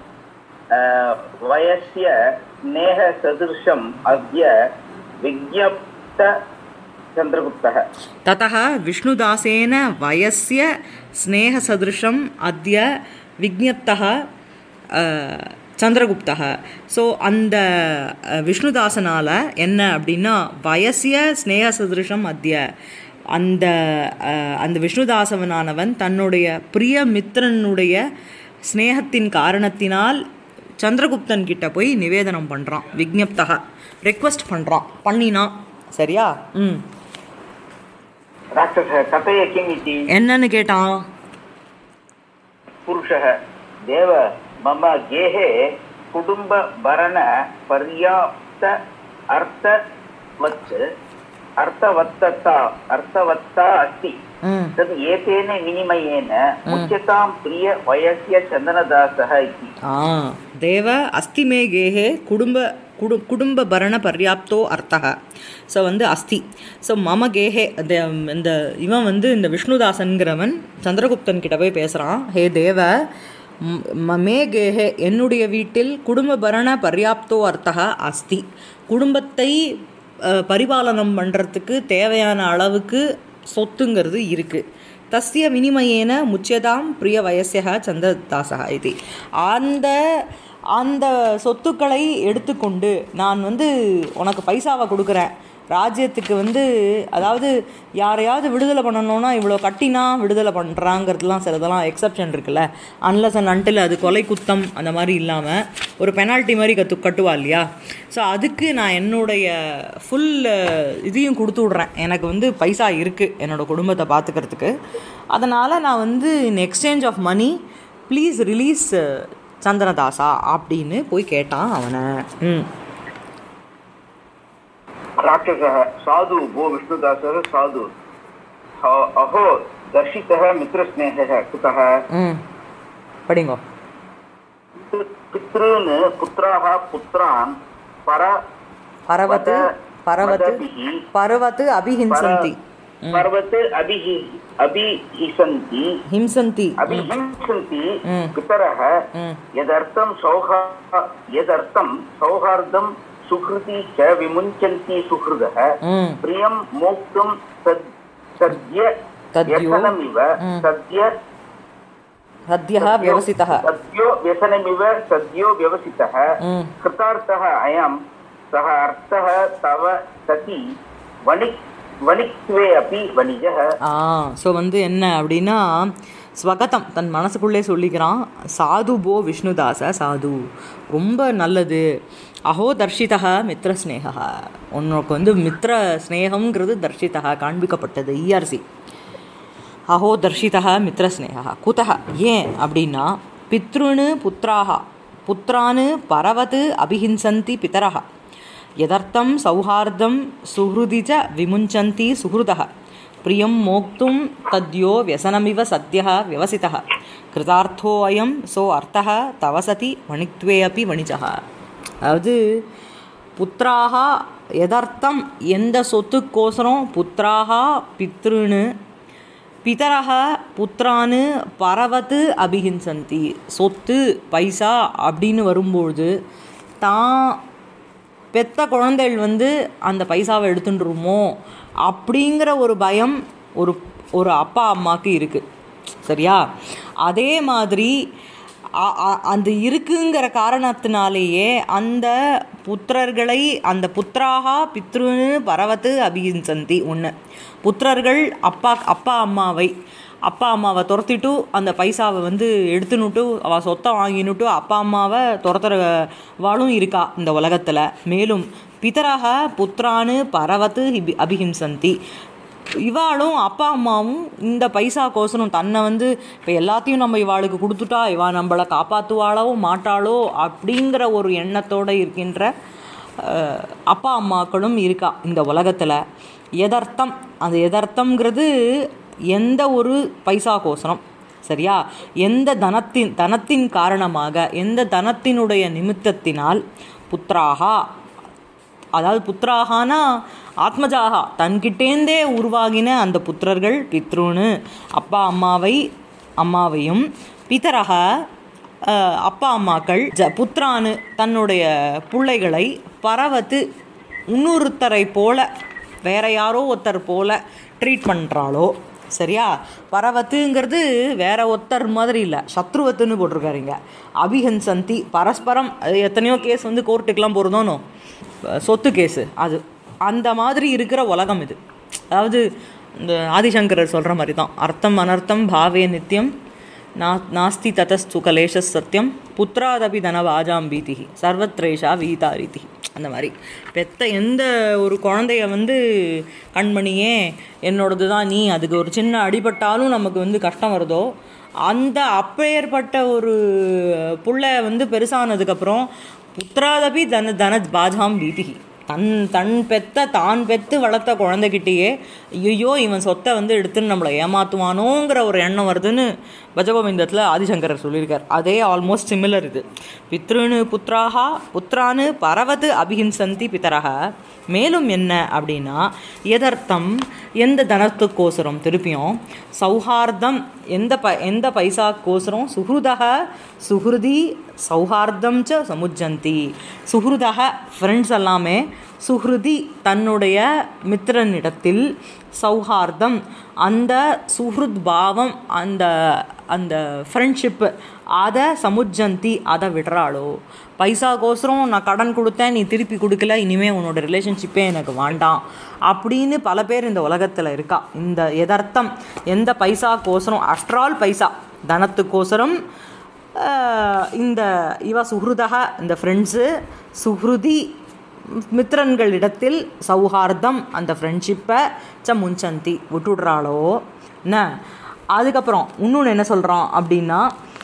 வயஸ்ய ஸ்நேக சதுர்ஷம் அத்ய விஜ்ஞப்த சந்திரகுப்தः. ததः விஷ்ணுதாசேன வயஸ்ய ஸ்நேக சதுர்ஷம் அத்ய விஜ்ஞப்தः சந்திரகுப்தः. ஸோ அந்த விஷ்ணுதாசனால் என்ன அப்படின்னா வயசிய ஸ்நேக சதுருஷம் அத்திய அந்த அந்த விஷ்ணுதாசவனானவன் தன்னுடைய பிரிய மித்திரனுடைய ஸ்நேகத்தின் காரணத்தினால் சந்திரகுப்தன் கிட்ட போய் நிவேதனம் பண்ணுறான். விஜ்ஞப்தக ரெக்வஸ்ட் பண்ணுறான், பண்ணினான். சரியா? ம் என்னன்னு கேட்டான். புருஷः தேவ மம கேஹே குடும்ப பரண பர்யாப்த அர்த்தவத் அர்த்தவத்தா அர்த்தவத்தா அஸ்தி தத் ஏதேன வினிமயேன முச்யதாம் பிரிய வயஸ்ய சந்தனதாசः இதி. ஆ தேவ அஸ்தி மே கேஹே குடும்ப குடு குடும்ப பரண பர்யாப்தோ அர்த்தக. ஸோ வந்து அஸ்தி. ஸோ மம கேஹே இந்த இவன் வந்து இந்த விஷ்ணுதாசன்கிறவன் சந்திரகுப்தன் கிட்ட போய் பேசுகிறான். ஹே தேவ மே கேஹே என்னுடைய வீட்டில் குடும்ப பரண பர்யாப்தோ அர்த்தக அஸ்தி. குடும்பத்தை பரிபாலனம் பண்ணுறதுக்கு தேவையான அளவுக்கு சொத்துங்கிறது இருக்குது. தஸ்ய வினிமயேன முச்சியதாம் பிரிய வயசிய சந்திரதாசா இது. அந்த அந்த சொத்துக்களை எடுத்துக்கொண்டு நான் வந்து உனக்கு பைசாவை கொடுக்குறேன். ராஜ்யத்துக்கு வந்து அதாவது யாரையாவது விடுதலை பண்ணணுன்னா இவ்வளோ கட்டினா விடுதலை பண்ணுறாங்கிறதுலாம் சிலதெல்லாம் எக்ஸப்ஷன் இருக்குல்ல. அன்லஸ் அண்ட் அன்டில் அது கொலை குத்தம் அந்த மாதிரி இல்லாமல் ஒரு பெனால்ட்டி மாதிரி கற்று கட்டுவா இல்லையா. ஸோ அதுக்கு நான் என்னுடைய ஃபுல் இதையும் கொடுத்து விட்றேன். எனக்கு வந்து பைசா இருக்குது என்னோடய குடும்பத்தை பார்த்துக்கிறதுக்கு. அதனால் நான் வந்து in exchange of money please release Chandradasa அப்படின்னு போய் கேட்டான் அவனை. ம் ராட்சசः சாது भो विष्णुदासः साधु अहो दर्शितः मित्रस्नेहः कुतः. படிங்கோ. पितॄन् पुत्राः पुत्रान् पर परवत् परवत् परवत् अभिहिंसन्ति पर्वत अभिः अभिहिंसन्ति हिंसन्ति अभिहिंसन्ति पितरः यदर्थं सौहा यदर्थं सौहार्दं सुहृति च विमुञ्चन्ति सुहृदः प्रियं मोक्तुं सद्य व्यसनमिव सद्य सद्यः व्यवसितः सद्यो व्यसनमिव सद्यो व्यवसितः कृतार्थः अयं सः अर्थः तव सति वणिक् வணிக்வே அப்பி வணிஜः. ஆ ஸோ வந்து என்ன அப்படின்னா ஸ்வகதம் தன் மனசுக்குள்ளே சொல்லிக்கிறான். சாது போ விஷ்ணுதாச சாது ரொம்ப நல்லது. அஹோ தர்ஷிதா மித்ர ஸ்னேகா உனக்கு வந்து மித்ர ஸ்னேகங்கிறது தர்ஷிதா காண்பிக்கப்பட்டது. இஆர்சி அஹோ தர்ஷிதா மித்ர ஸ்னேகா குதः ஏன் அப்படின்னா பித்ருன்னு புத்திராக புத்திரான்னு பரவத் அபிஹிம்சந்தி பிதரः यदर्थं सौहार्दं सुहृदि च विमुञ्चन्ति सुहृदः प्रियं मोक्तुं तद्यो व्यसनमिव सद्यः व्यवसितः कृतार्थो अयं सो अर्थः तव सति वणिक्त्वे अपि वणिजः. அதாவது புத்திராக எதர்த்தம் எந்த சொத்துக்கோசரம் புத்திராக பித்ருன்னு பிதரக புத்திரான்னு பரவத்து அபிஹிம்சந்தி சொத்து பைசா அப்படின்னு வரும்பொழுது தான் பெத்த குழந்தைகள் வந்து அந்த பைசாவை எடுத்துட்டுருமோ அப்படிங்கிற ஒரு பயம் ஒரு ஒரு அப்பா அம்மாவுக்கு இருக்குது. சரியா? அதே மாதிரி அந்த இருக்குங்கிற காரணத்தினாலேயே அந்த புத்திரர்களை அந்த புத்திராக பித்ருன்னு பரவத்து அபிஹிம்சந்தி. ஒன்று புத்திரர்கள் அப்பா அப்பா அம்மாவை அப்பா அம்மாவை துரத்திட்டு அந்த பைசாவை வந்து எடுத்துனுட்டு அவள் சொத்தை வாங்கினுட்டு அப்பா அம்மாவை துரத்துறவாளும் இருக்கா இந்த உலகத்தில். மேலும் பிதராக புத்திரான்னு பரவத்து அபிஹிம்சந்தி இவாளும் அப்பா அம்மாவும் இந்த பைசா கோசரம் தன்னை வந்து இப்போ எல்லாத்தையும் நம்ம இவாளுக்கு கொடுத்துட்டா இவா நம்மளை காப்பாற்றுவாளோ மாட்டாளோ அப்படிங்கிற ஒரு எண்ணத்தோடு இருக்கின்ற அப்பா அம்மாக்களும் இருக்கா இந்த உலகத்தில். எதர்த்தம், அந்த எதர்த்தம்ங்கிறது எந்த ஒரு பைசா கோசரம், சரியா, எந்த தனத்தின் தனத்தின் காரணமாக எந்த தனத்தினுடைய நிமித்தத்தினால் புத்திராகா, அதாவது புத்திராகானா ஆத்மஜாகா, தன்கிட்டேந்தே உருவாகின அந்த புத்திரர்கள், பித்ருன்னு அப்பா அம்மாவை அம்மாவையும், பிதரக அப்பா அம்மாக்கள், ஜ புத்திரானு தன்னுடைய பிள்ளைகளை, பரவத்து இன்னொருத்தரை போல வேற யாரோ ஒருத்தர் போல ட்ரீட் பண்ணுறாளோ, சரியா. பரவத்துங்கிறது வேற ஒருத்தர் மாதிரி இல்லை, சத்ருவத்துன்னு போட்டிருக்காருங்க. அபிஹன்சந்தி பரஸ்பரம், எத்தனையோ கேஸ் வந்து கோர்ட்டுக்கெலாம் போகிறதோனோ சொத்து கேஸு, அது அந்த மாதிரி இருக்கிற உலகம் இது. அதாவது இந்த ஆதிசங்கரர் சொல்கிற மாதிரி தான், அர்த்தம் அனர்த்தம் பாவே நித்தியம் நா நாஸ்தி ததஸ்து கலேஷ சத்தியம் புத்திராதபி தனவாஜாம் பீதி சர்வத்ரேஷா வீதா ரீதி. அந்த மாதிரி பெத்த எந்த ஒரு குழந்தைய வந்து கண்மணியே என்னோடது தான் நீ, அதுக்கு ஒரு சின்ன அடிபட்டாலும் நமக்கு வந்து கஷ்டம் வருதோ, அந்த அப்பேற்பட்ட ஒரு புள்ள வந்து பெருசானதுக்கப்புறம் புத்திராதபி தன தன பாஜாம் பீதிகி, தன் தன் பெத்த தான் பெற்று வளர்த்த குழந்தைகிட்டேயே ஐயோ இவன் சொத்தை வந்து எடுத்துன்னு நம்மளை ஏமாற்றுவானோங்கிற ஒரு எண்ணம் வருதுன்னு பஜகோவிந்தத்தில் ஆதிசங்கரர் சொல்லியிருக்கார். அதே ஆல்மோஸ்ட் சிமிலர் இது. பித்ருன்னு புத்திராகா புத்திரானு பரவது அபிஹிம்சந்தி பிதரக. மேலும் என்ன அப்படின்னா, எதர்த்தம் எந்த தனத்துக்கோசரம், திருப்பியும் சௌஹார்தம் எந்த ப எந்த பைசாக்கோசரம், சுஹ்ருதக சுஹ்ருதி சௌஹார்தம் ச சமுஜந்தி. சுஹ்ருதக ஃப்ரெண்ட்ஸ் எல்லாமே, சுஹ்ருதி தன்னுடைய மித்திரனிடத்தில், சௌஹார்தம் அந்த சுஹ்ருத் பாவம், அந்த அந்த ஃப்ரெண்ட்ஷிப்பு அதை சமுஜந்தி அதை விடுறாளோ. பைசாக்கோசரம் நான் கடன் கொடுத்தேன் நீ திருப்பி கொடுக்கல, இனிமேல் உன்னோட ரிலேஷன்ஷிப்பே எனக்கு வேண்டாம் அப்படின்னு பல பேர் இந்த உலகத்தில் இருக்கா. இந்த எதர்த்தம் எந்த பைசாக்கோசரம், ஆஃப்டர் பைசா தனத்துக்கோசரம் இந்த இவ சுஹ்ருதக இந்த ஃப்ரெண்ட்ஸு, சுஹ்ருதி மித்திரன்களிடத்தில், சௌஹார்தம் அந்த ஃப்ரெண்ட்ஷிப்பை ச முன்சந்தி விட்டுடுறாளோ என்ன. அதுக்கப்புறம் இன்னொன்று என்ன சொல்கிறோம் அப்படின்னா,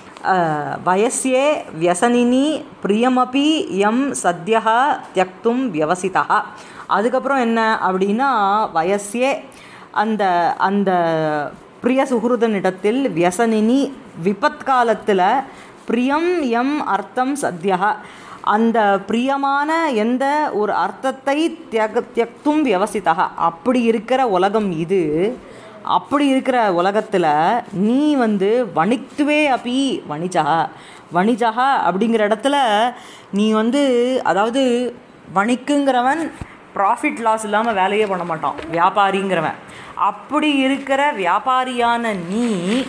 வயஸ்யே வியசனினி பிரியமபி எம் சத்யக தியக்தும் வியவசிதா. அதுக்கப்புறம் என்ன அப்படின்னா, வயஸ்யே அந்த அந்த பிரிய சுஹ்ருதனிடத்தில், வியசனினி விபத்காலத்தில், பிரியம் எம் அர்த்தம் சத்யக அந்த பிரியமான எந்த ஒரு அர்த்தத்தை தியக் தியக்தும் வியவசிதா, அப்படி இருக்கிற உலகம் இது. அப்படி இருக்கிற உலகத்தில் நீ வந்து வணித்துவே அப்பி வணிஜா, வணிஜா அப்படிங்கிற இடத்துல நீ வந்து, அதாவது வணிக்குங்கிறவன் ப்ராஃபிட் லாஸ் இல்லாமல் வேலையே பண்ண மாட்டான், வியாபாரிங்கிறவன். அப்படி இருக்கிற வியாபாரியான நீ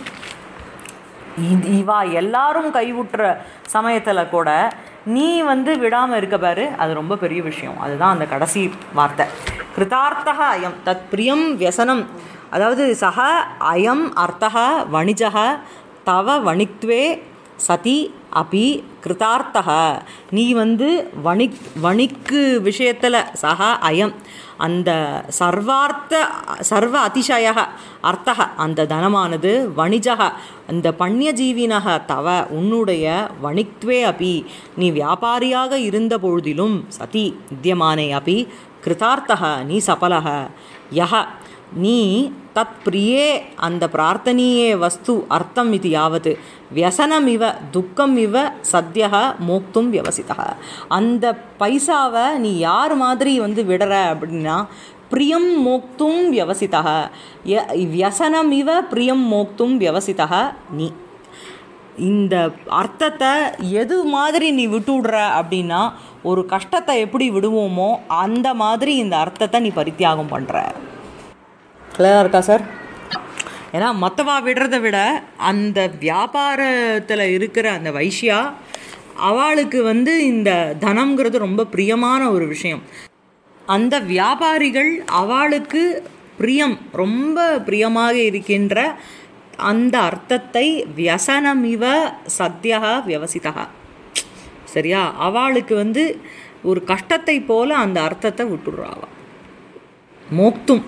இவா எல்லாரும் கைவிட்டுற சமயத்தில் கூட நீ வந்து விடாமல் இருக்க பாரு, அது ரொம்ப பெரிய விஷயம். அதுதான் அந்த கடைசி வார்த்தை. கிருதார்த்தக அயம் தத் பிரியம் வியசனம், அதாவது சக அயம் அர்த்தக வணிஜக தவ வணிக்த்வே சதி அபி கிருதார்த்தக. நீ வந்து வணிக் வணிக்கு விஷயத்தில் சக அயம் அந்த சர்வார்த்த சர்வ அதிசய அர்த்தக அந்த தனமானது, வணிஜக அந்த பண்யஜீவினக தவ உன்னுடைய வணிக்த்வே அபி நீ வியாபாரியாக இருந்த பொழுதிலும், சதி வித்தியமானே அபி கிருதார்த்தக நீ சபலக, யஹ நீ தத் பிரியே அந்த பிரார்த்தனீயே வஸ்து அர்த்தம் இது யாவது வியசனம் இவ துக்கம் இவ சத்யக மோக்தும் வியவசிதா. அந்த பைசாவை நீ யார் மாதிரி வந்து விடுற அப்படின்னா, பிரியம் மோக்தும் வியவசிதா, வியசனம் இவ பிரியம் மோக்தும் வியவசிதா. நீ இந்த அர்த்தத்தை எது மாதிரி நீ விட்டு விடுற அப்படின்னா, ஒரு கஷ்டத்தை எப்படி விடுவோமோ அந்த மாதிரி இந்த அர்த்தத்தை நீ பரித்தியாகம் பண்ணுற. கிளியராக இருக்கா சார்? ஏன்னா மற்றவா விடுறதை விட அந்த வியாபாரத்தில் இருக்கிற அந்த வைஷ்யா அவளுக்கு வந்து இந்த தனம்ங்கிறது ரொம்ப பிரியமான ஒரு விஷயம். அந்த வியாபாரிகள் அவளுக்கு பிரியம், ரொம்ப பிரியமாக இருக்கின்ற அந்த அர்த்தத்தை வியசனமிவ சத்யக வியவசிதா, சரியா, அவளுக்கு வந்து ஒரு கஷ்டத்தை போல அந்த அர்த்தத்தை விட்டுடுறாவா. மோக்தும்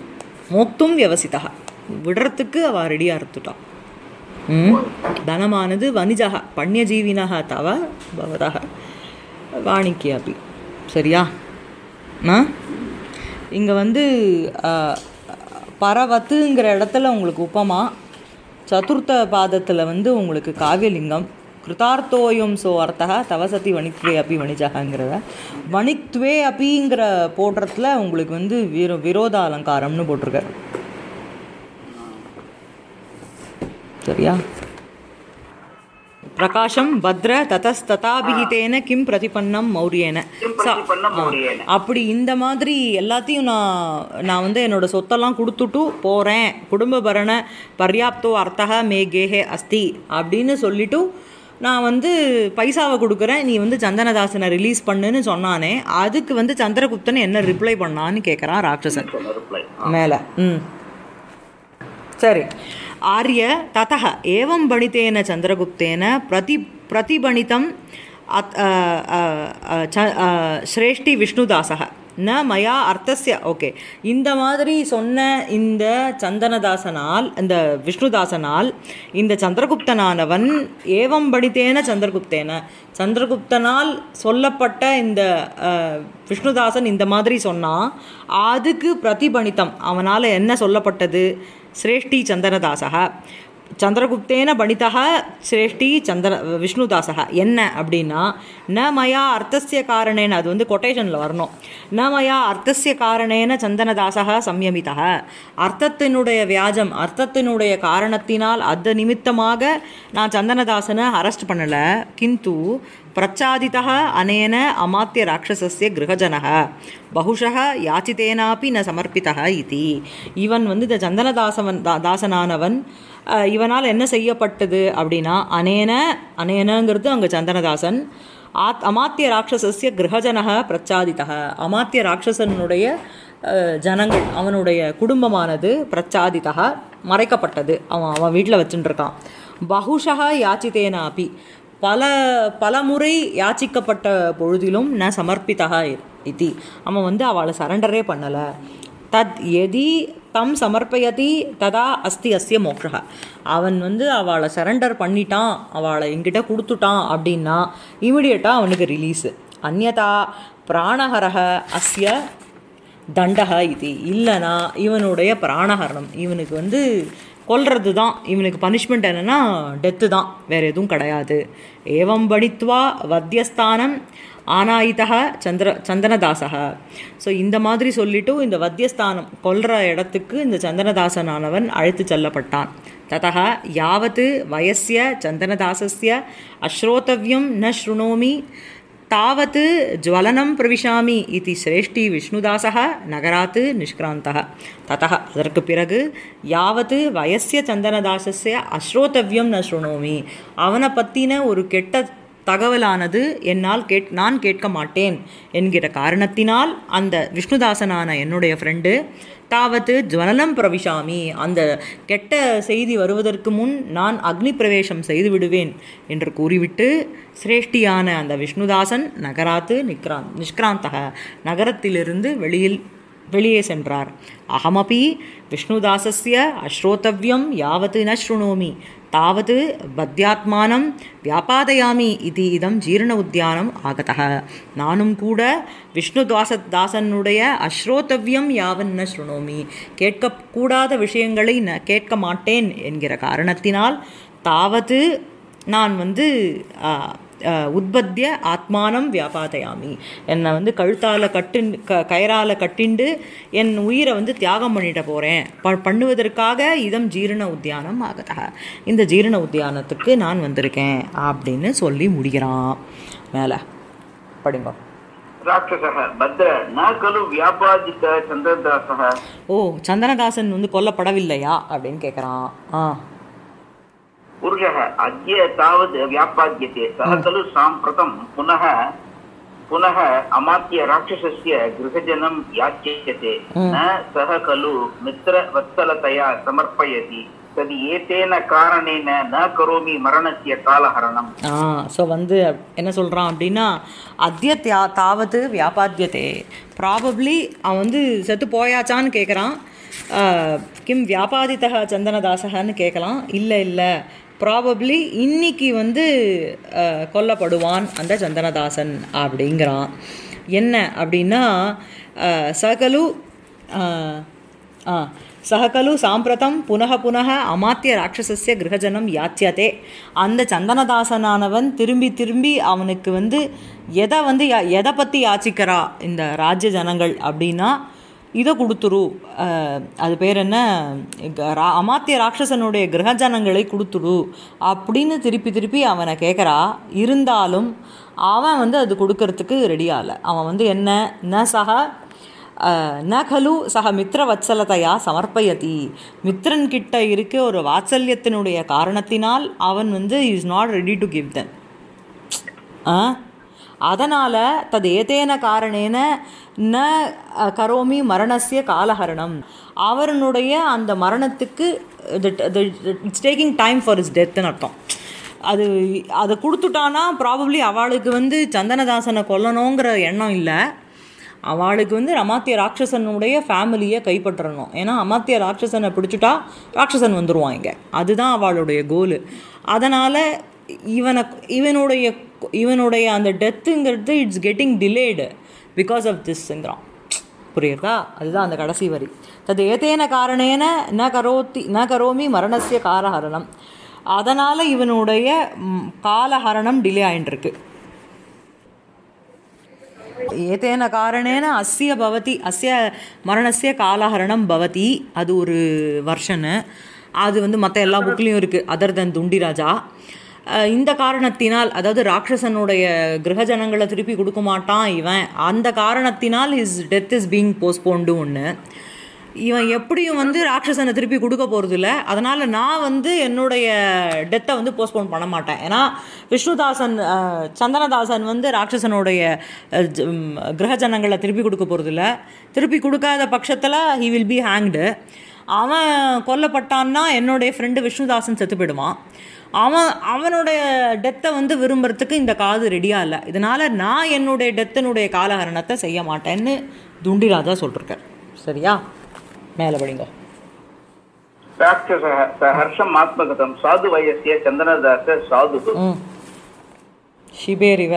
மோக்தும் வியவசிதா, விடுறதுக்கு அவள் ரெடியாக இருந்துட்டான். ம் தனமானது வணிஜக பண்யஜீவினக தவ பவதக வாணிக்கே அப்படி. சரியா? ஆ இங்கே வந்து பரவத்துங்கிற இடத்துல உங்களுக்கு உப்பமா, சதுர்த்த பாதத்தில் வந்து உங்களுக்கு காவியலிங்கம், கிருதார்த்தோயம் சோ அர்த்தா தவசதி வணித்வே அப்பி வணிஜகங்கிறத வணித்வே அப்பிங்கிற போடுறதுல உங்களுக்கு வந்து விரோ விரோத அலங்காரம்னு போட்டிருக்காரு. சரியா? பிரகாஷம் பத்ர ததஸ்ததாபிஹிதேன கிம் பிரதிபன்னம் மௌரியேன. அப்படி இந்த மாதிரி எல்லாத்தையும் நான் நான் வந்து என்னோடய சொத்தெல்லாம் கொடுத்துட்டு போகிறேன், குடும்ப பரண பர்யாப்தோ அர்த்தக மே கேஹே அஸ்தி அப்படின்னு சொல்லிவிட்டு நான் வந்து பைசாவை கொடுக்குறேன், நீ வந்து சந்தனதாசனை ரிலீஸ் பண்ணுன்னு சொன்னானே, அதுக்கு வந்து சந்திரகுப்தன் என்ன ரிப்ளை பண்ணான்னு கேட்குறான் ராட்சசன் மேலே. ம் சரி. ஆரிய ததः ஏவம் பணித்தேன சந்திரகுப்தேன பிரதி பிரதிபணித்தம் ஸ்ரேஷ்டி விஷ்ணுதாசக ந மயா அர்த்தஸ்ய. ஓகே, இந்த மாதிரி சொன்ன இந்த சந்தனதாசனால், இந்த விஷ்ணுதாசனால் இந்த சந்திரகுப்தனானவன் ஏவம் பணித்தேன சந்திரகுப்தேன, சந்திரகுப்தனால் சொல்லப்பட்ட இந்த விஷ்ணுதாசன் இந்த மாதிரி சொன்னால் அதுக்கு பிரதிபணித்தம் அவனால் என்ன சொல்லப்பட்டது? ஸ்ரேஷ்டி சந்தனதாசக சந்திரகுப்தேன பணிதா ஸ்ரேஷ்டி சந்திர விஷ்ணுதாசக என்ன அப்படின்னா, ந மயா அர்த்தசிய காரணேன, அது வந்து கொட்டேஷனில் வரணும், ந மயா அர்த்தசிய காரணேன சந்தனதாசக சம்யமிதா, அர்த்தத்தினுடைய வியாஜம் அர்த்தத்தினுடைய காரணத்தினால் அது நிமித்தமாக நான் சந்தனதாசனை அரெஸ்ட் பண்ணலை, கிந்து பிரச்சாதிதः அனேன அமாத்திய ராட்சசஸ்ய கிரகஜனः பகுஷः யாச்சிதேனாப்பி ந சமர்ப்பிதः இதி. இவன் வந்து இந்த சந்தனதாசவன் தா தாசனானவன் இவனால் என்ன செய்யப்பட்டது அப்படின்னா, அனேன அனேனங்கிறது அங்கே சந்தனதாசன், ஆத் அமாத்திய ராட்சசஸ்ய கிரகஜனः பிரச்சாதிதः, அமாத்திய ராட்சசனுடைய ஜனங்கள் அவனுடைய குடும்பமானது பிரச்சாதிதः மறைக்கப்பட்டது, அவன் அவன் வீட்டில் வச்சுட்டுருக்கான். பகுஷः யாச்சிதேனாப்பி, பல பல முறை யாச்சிக்கப்பட்ட பொழுதிலும் ந சமர்ப்பிதா இதி, அவன் வந்து அவளை சரண்டரே பண்ணலை. தத் எதி தம் சமர்ப்பயதி ததா அஸ்தி அஸ்ய மோக்ஷः, அவன் வந்து அவளை சரண்டர் பண்ணிட்டான், அவளை என்கிட்ட கொடுத்துட்டான் அப்படின்னா இமிடியேட்டாக அவனுக்கு ரிலீஸு. அந்யதா பிராணஹரஹ அஸ்ய தண்டக இது, இல்லைனா இவனுடைய பிராணஹரணம், இவனுக்கு வந்து கொல்றது தான், இவனுக்கு பனிஷ்மெண்ட் என்னென்னா டெத்து தான், வேறு எதுவும் கிடையாது. ஏவம் பணித்வா வத்தியஸ்தானம் ஆனாயிதக சந்திர சந்தனதாசக. ஸோ இந்த மாதிரி சொல்லிவிட்டு இந்த வத்தியஸ்தானம் கொல்ற இடத்துக்கு இந்த சந்தனதாசனானவன் அழைத்து செல்லப்பட்டான். ததா யாவத் வயஸ்ய சந்தனதாசஸ்ய அஸ்ரோதவ்யம் ந ஸ்ருணோமி தாவத் ஜ்வலனம் பிரவிஷாமி இதி ஸ்ரேஷ்டி விஷ்ணுதாசக நகராத் நிஷ்கிராந்தः. ததா அதற்கு பிறகு யாவத் வயஸ்ய சந்தனதாசஸ்ய அஸ்ரோதவ்யம் ந ஸ்ருணோமி, அவனை பற்றின ஒரு கெட்ட தகவலானது என்னால் கேட் நான் கேட்க மாட்டேன் என்கிற காரணத்தினால் அந்த விஷ்ணுதாசனான என்னுடைய ஃப்ரெண்டு தாவத்து ஜுவலனம் பிரவிஷாமி, அந்த கெட்ட செய்தி வருவதற்கு முன் நான் அக்னி பிரவேசம் செய்து விடுவேன் என்று கூறிவிட்டு சிரேஷ்டியான அந்த விஷ்ணுதாசன் நகராத்து நிக்ராந்த் நிஷ்கிராந்தக நகரத்திலிருந்து வெளியில் வெளியே சென்றார். அகமபி விஷ்ணுதாசஸ்ய அஸ்ரோதவ்யம் யாவத் ந ஸ்ருணோமி தாவத் பத்யாத்மானம் வியாபாதயாமி இது இதம் ஜீர்ண உத்தியானம் ஆகதः. நானும் கூட விஷ்ணுதாச தாசனுடைய அஸ்ரோதவ்யம் யாவன் ந ஸ்ருணோமி, கேட்கக்கூடாத விஷயங்களை ந கேட்க மாட்டேன் என்கிற காரணத்தினால் தாவத்து நான் வந்து உத்பத்திய ஆத்மானம் வியாபாதயாமி, என்னை வந்து கழுத்தால் கட்டு க கயரால் கட்டிண்டு என் உயிரை வந்து தியாகம் பண்ணிட்ட போகிறேன் ப பண்ணுவதற்காக இதம் ஜீரண உத்தியானம் ஆகதா, இந்த ஜீரண உத்தியானத்துக்கு நான் வந்திருக்கேன் அப்படின்னு சொல்லி முடிகிறான். மேலே படிங்க. ஓ, சந்தனதாசன் வந்து கொல்லப்படவில்லையா அப்படின்னு கேட்குறான். ஆ पुरुषः अद्य तावद् व्यापाद्यते सः खलु साम्प्रतं पुनः पुनः अमात्य राक्षसस्य गृहजनं याच्यते न सः खलु मित्रवत्सलतया समर्पयति तद् एतेन कारणेन न करोमि मरणस्य कालहरणम्. ஆ ஸோ வந்து என்ன சொல்கிறான் அப்படின்னா, அத்திய தியா தாவது வியாபாத்தியத்தே, ப்ராபப்ளி அவன் வந்து செத்து போயாச்சான்னு கேட்குறான். கிம் வியாபாதித்தக சந்தனதாசகன்னு கேட்கலாம். இல்லை இல்லை, ப்ராபப்ளி இன்னைக்கு வந்து கொல்லப்படுவான் அந்த சந்தனதாசன் அப்படிங்கிறான். என்ன அப்படின்னா சகலு சகலு சாம்பிரதம் புனக புனக அமாத்திய ராட்சசஸ்ய கிரகஜனம் யாச்சியதே. அந்த சந்தனதாசனானவன் திரும்பி திரும்பி அவனுக்கு வந்து எதை வந்து எதை பற்றி யாச்சிக்கிறா இந்த ராஜ்ய ஜனங்கள் அப்படின்னா, இதை கொடுத்துரு, அது பேர் என்ன, அமாத்திய ராட்சசனுடைய கிரகஜனங்களை கொடுத்துடு அப்படின்னு திருப்பி திருப்பி அவனை கேட்குறா. இருந்தாலும் அவன் வந்து அது கொடுக்கறதுக்கு ரெடியாகலை. அவன் வந்து என்ன ந சக ந கலு சக மித்திர வத்சலதையா சமர்ப்பயதி. மித்திரன் கிட்ட இருக்க ஒரு வாத்சல்யத்தினுடைய காரணத்தினால் அவன் வந்து is not ready to give தன். அதனால் தது ஏதேன காரணேன ந கரோமி மரணசிய காலஹரணம். அவனுடைய அந்த மரணத்துக்கு it's taking time for is டெத்துன்னு அர்த்தம். அது அதை கொடுத்துட்டானா ப்ராபப்ளி அவளுக்கு வந்து சந்தனதாசனை கொல்லணுங்கிற எண்ணம் இல்லை. அவளுக்கு வந்து அமாத்திய ராட்சசனுடைய ஃபேமிலியை கைப்பற்றணும். ஏன்னா அமாத்திய ராட்சசனை பிடிச்சிட்டா ராட்சசன் வந்துடுவான் இங்கே. அதுதான் அவளுடைய கோலு. அதனால் இவனை இவனுடைய இவனுடைய அந்த டெத்துங்கிறது it's getting delayed because of திஸ்ங்கிறான். புரியுறதா? அதுதான் அந்த கடைசி வரி. தது ஏதேன காரணேன ந கரோத்தி ந கரோமி மரணசிய காலஹரணம். அதனால் இவனுடைய காலஹரணம் டிலே ஆகிட்டுருக்கு. ஏதேன காரணேன அஸ்ய பவதி அஸ்ய மரணசிய காலஹரணம் பவதி. அது ஒரு வருஷன்னு. அது வந்து மற்ற எல்லா புக்லேயும் இருக்குது அதர் தன் துண்டிராஜா. இந்த காரணத்தினால், அதாவது ராட்சசனுடைய கிரகஜனங்களை திருப்பி கொடுக்க மாட்டான் இவன், அந்த காரணத்தினால் his death is being postponed ஒன்று. இவன் எப்படியும் வந்து ராட்சசனை திருப்பி கொடுக்க போகிறதில்ல. அதனால் நான் வந்து என்னுடைய டெத்தை வந்து போஸ்ட்போன் பண்ண மாட்டேன். ஏன்னா விஷ்ணுதாசன் சந்தனதாசன் வந்து ராட்சசனுடைய கிரகஜனங்களை திருப்பி கொடுக்க போகிறதில்ல. திருப்பி கொடுக்காத பட்சத்தில் ஹி வில் பி ஹேங்டு. அவன் கொல்லப்பட்டான்னா என்னுடைய ஃப்ரெண்டு விஷ்ணுதாசன் செத்து போயிடுவான். அவன் அவனுடைய டெத்தை வந்து விரும்புறதுக்கு இந்த காது ரெடியாக இல்லை. இதனால் நான் என்னுடைய டெத்தினுடைய காலஹரணத்தை செய்ய மாட்டேன்னு துண்டிராஜா சொல்லிருக்கார். சரியா? மேலே படிங்க. ராட்சசः சஹர்ஷம் ஆத்மகதம் சாது வயசிய சந்தனதாச சாது शिबेरिव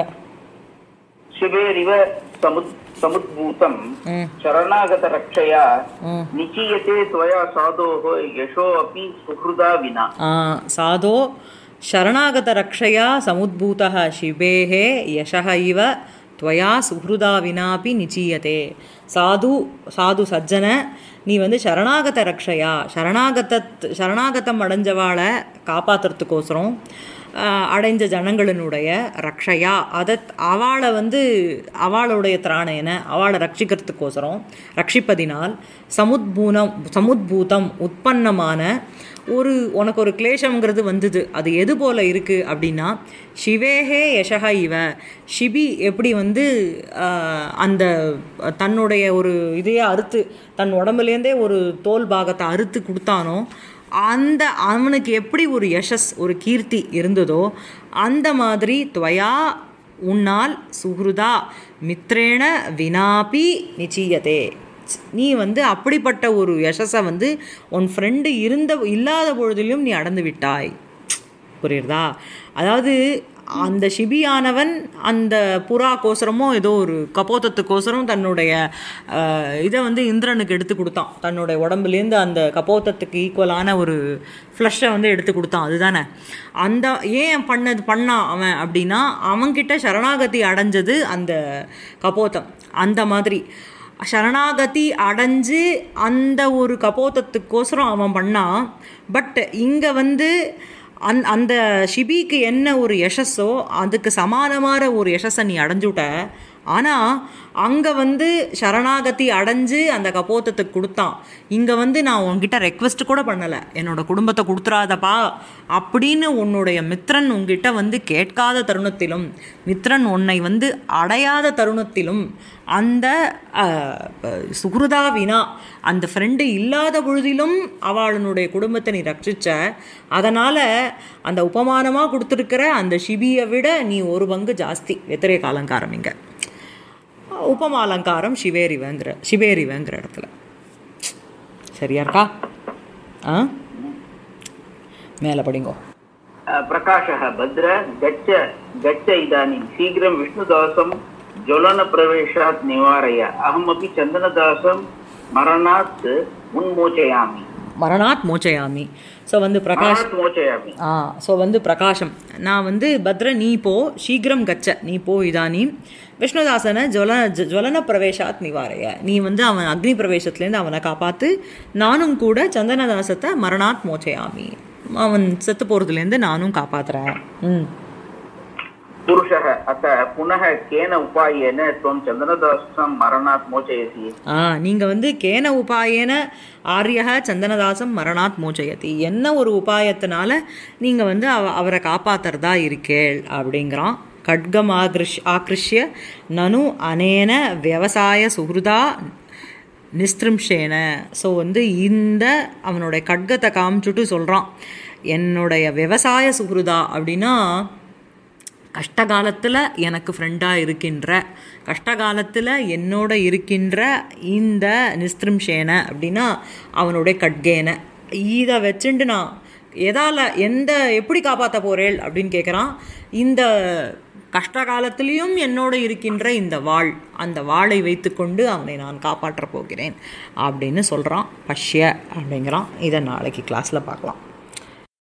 शिबेरिव समुद् समुद्भूतं शरणागतरक्षया निचीयते त्वया साधोः यशो अपि सुहृदा विना. साधो शरणागतरक्षया समुद्भूतः शिबेः यशः इव त्वया सुहृदा विनापि निचीयते. साधु साधु सज्जन நீ வந்து சரணாகத ரக்ஷையா, சரணாகத சரணாகதம் அடைஞ்சவாளை காப்பாற்றுறதுக்கோசரம் அடைஞ்ச ஜனங்களினுடைய ரக்ஷையா, அதை அவளை வந்து அவளுடைய திராணேன அவளை ரட்சிக்கிறதுக்கோசரம் ரட்சிப்பதினால் சமுத்பூனம் சமுத்பூதம் உற்பன்னமான ஒரு உனக்கு ஒரு கிளேஷங்கிறது வந்தது. அது எது போல் இருக்குது அப்படின்னா, சிவேஹே யசக இவ, ஷிபி எப்படி வந்து அந்த தன்னுடைய ஒரு இதையே அறுத்து தன் உடம்புலேருந்தே ஒரு தோல் பாகத்தை அறுத்து கொடுத்தானோ, அந்த அவனுக்கு எப்படி ஒரு யசஸ் ஒரு கீர்த்தி இருந்ததோ அந்த மாதிரி துவயா உன்னால் சுஹ்ருதா மித்ரேண வினாபி நிச்சயத்தே, நீ வந்து அப்படிப்பட்ட ஒரு யசஸை வந்து உன் ஃப்ரெண்டு இருந்த இல்லாத பொழுதிலும் நீ அடைந்து விட்டாய். புரியுறதா? அதாவது அந்த ஷிபியானவன் அந்த புறா கோசரமோ ஏதோ ஒரு கபோத்தத்துக்கோசரம் தன்னுடைய இதை வந்து இந்திரனுக்கு எடுத்து கொடுத்தான். தன்னுடைய உடம்புலேருந்து அந்த கபோத்தத்துக்கு ஈக்குவலான ஒரு ஃப்ளஷை வந்து எடுத்து கொடுத்தான். அதுதானே அந்த ஏன் பண்ணது பண்ணான் அவன் அப்படின்னா, அவன்கிட்ட சரணாகதி அடைஞ்சது அந்த கபோத்தம். அந்த மாதிரி சரணாகதி அடைஞ்சு அந்த ஒரு கபோத்தத்துக்கோசரம் அவன் பண்ணான். பட் இங்கே வந்து அந் அந்த ஷிபிக்கு என்ன ஒரு யசஸோ அதுக்கு சமானமான ஒரு யசஸை நீ அடைஞ்சுட்ட. ஆனால் அங்கே வந்து சரணாகதி அடைஞ்சு அந்த கபோத்தத்துக்கு கொடுத்தான். இங்கே வந்து நான் உங்ககிட்ட ரெக்வெஸ்ட் கூட பண்ணலை, என்னோடய குடும்பத்தை கொடுத்துறாதப்பா அப்படின்னு உன்னுடைய மித்ரன் உங்ககிட்ட வந்து கேட்காத தருணத்திலும், மித்ரன் உன்னை வந்து அடையாத தருணத்திலும், அந்த சுஹ்ருதா வினா அந்த ஃப்ரெண்டு இல்லாத பொழுதிலும் அவளுடைய குடும்பத்தை நீ ரட்சிச்ச. அதனால் அந்த உபமானமாக கொடுத்துருக்கிற அந்த ஷிபியை விட நீ ஒரு பங்கு ஜாஸ்தி. வெத்திரேக அலங்காரம் இங்கே உபமா அலங்காரம் சிவேரிவங்கிற சிவேரிவங்கிற இடத்துல. சரியா இருக்கா? ஆ மேலே படிங்கோ. प्रकाशः भद्र गच्छ गच्छ इदानीं शीघ्रं विष्णुदासं ज्वलनप्रवेशात् निवारय अहमपि चन्दनदासं मरणात् उन्मोचयामि. மரணாத் மோச்சயாமி. ஸோ வந்து பிரகாஷ் மோச்சயாமி. ஆ ஸோ வந்து பிரகாஷம், நான் வந்து பத்ர நீ போ, சீக்கிரம் கச்ச நீ போ, இதானி விஷ்ணுதாசனை ஜுவல ஜுவலன பிரவேசாத் நிவாரைய, நீ வந்து அவன் அக்னி பிரவேசத்துலேருந்து அவனை காப்பாற்று, நானும் கூட சந்தனதாசத்தை மரணாத் மோச்சயாமி, அவன் செத்து போகிறதுலேருந்து நானும் காப்பாற்றுறேன். ம் पुरुषः अतः पुनः केन उपायेन त्वं चन्दनदासं मरणात् मोचयसि. ஆ நீங்கள் வந்து கேன உபாயேன ஆரியக சந்தனதாசம் மரணாத் மோச்சயதி, என்ன ஒரு உபாயத்தினால நீங்கள் வந்து அவ அவரை காப்பாற்றுறதா இருக்கேள் அப்படிங்கிறான். கட்கம் ஆக்ரிஷ் ஆக்ரிஷ்ய நனு அனேன விவசாய சுஹൃதா நிஸ்திரும்ஷேன. ஸோ வந்து இந்த அவனுடைய கட்கத்தை காமிச்சுட்டு சொல்கிறான், என்னுடைய விவசாய சுஹൃதா அப்படின்னா கஷ்டகாலத்தில் எனக்கு ஃப்ரெண்டாக இருக்கின்ற, கஷ்டகாலத்தில் என்னோட இருக்கின்ற இந்த நிஸ்திரும்ஷேன அப்படின்னா அவனுடைய கட்கேன, இதை வச்சுட்டு நான் எதால் எந்த எப்படி காப்பாற்ற போகிறேள் அப்படின்னு கேட்குறான். இந்த கஷ்டகாலத்திலையும் என்னோட இருக்கின்ற இந்த வாள், அந்த வாளை வைத்துக்கொண்டு அவனை நான் காப்பாற்றப் போகிறேன் அப்படின்னு சொல்கிறான். பஷ்ய அப்படிங்கிறான். இதை நாளைக்கு கிளாஸில் பார்க்கலாம்.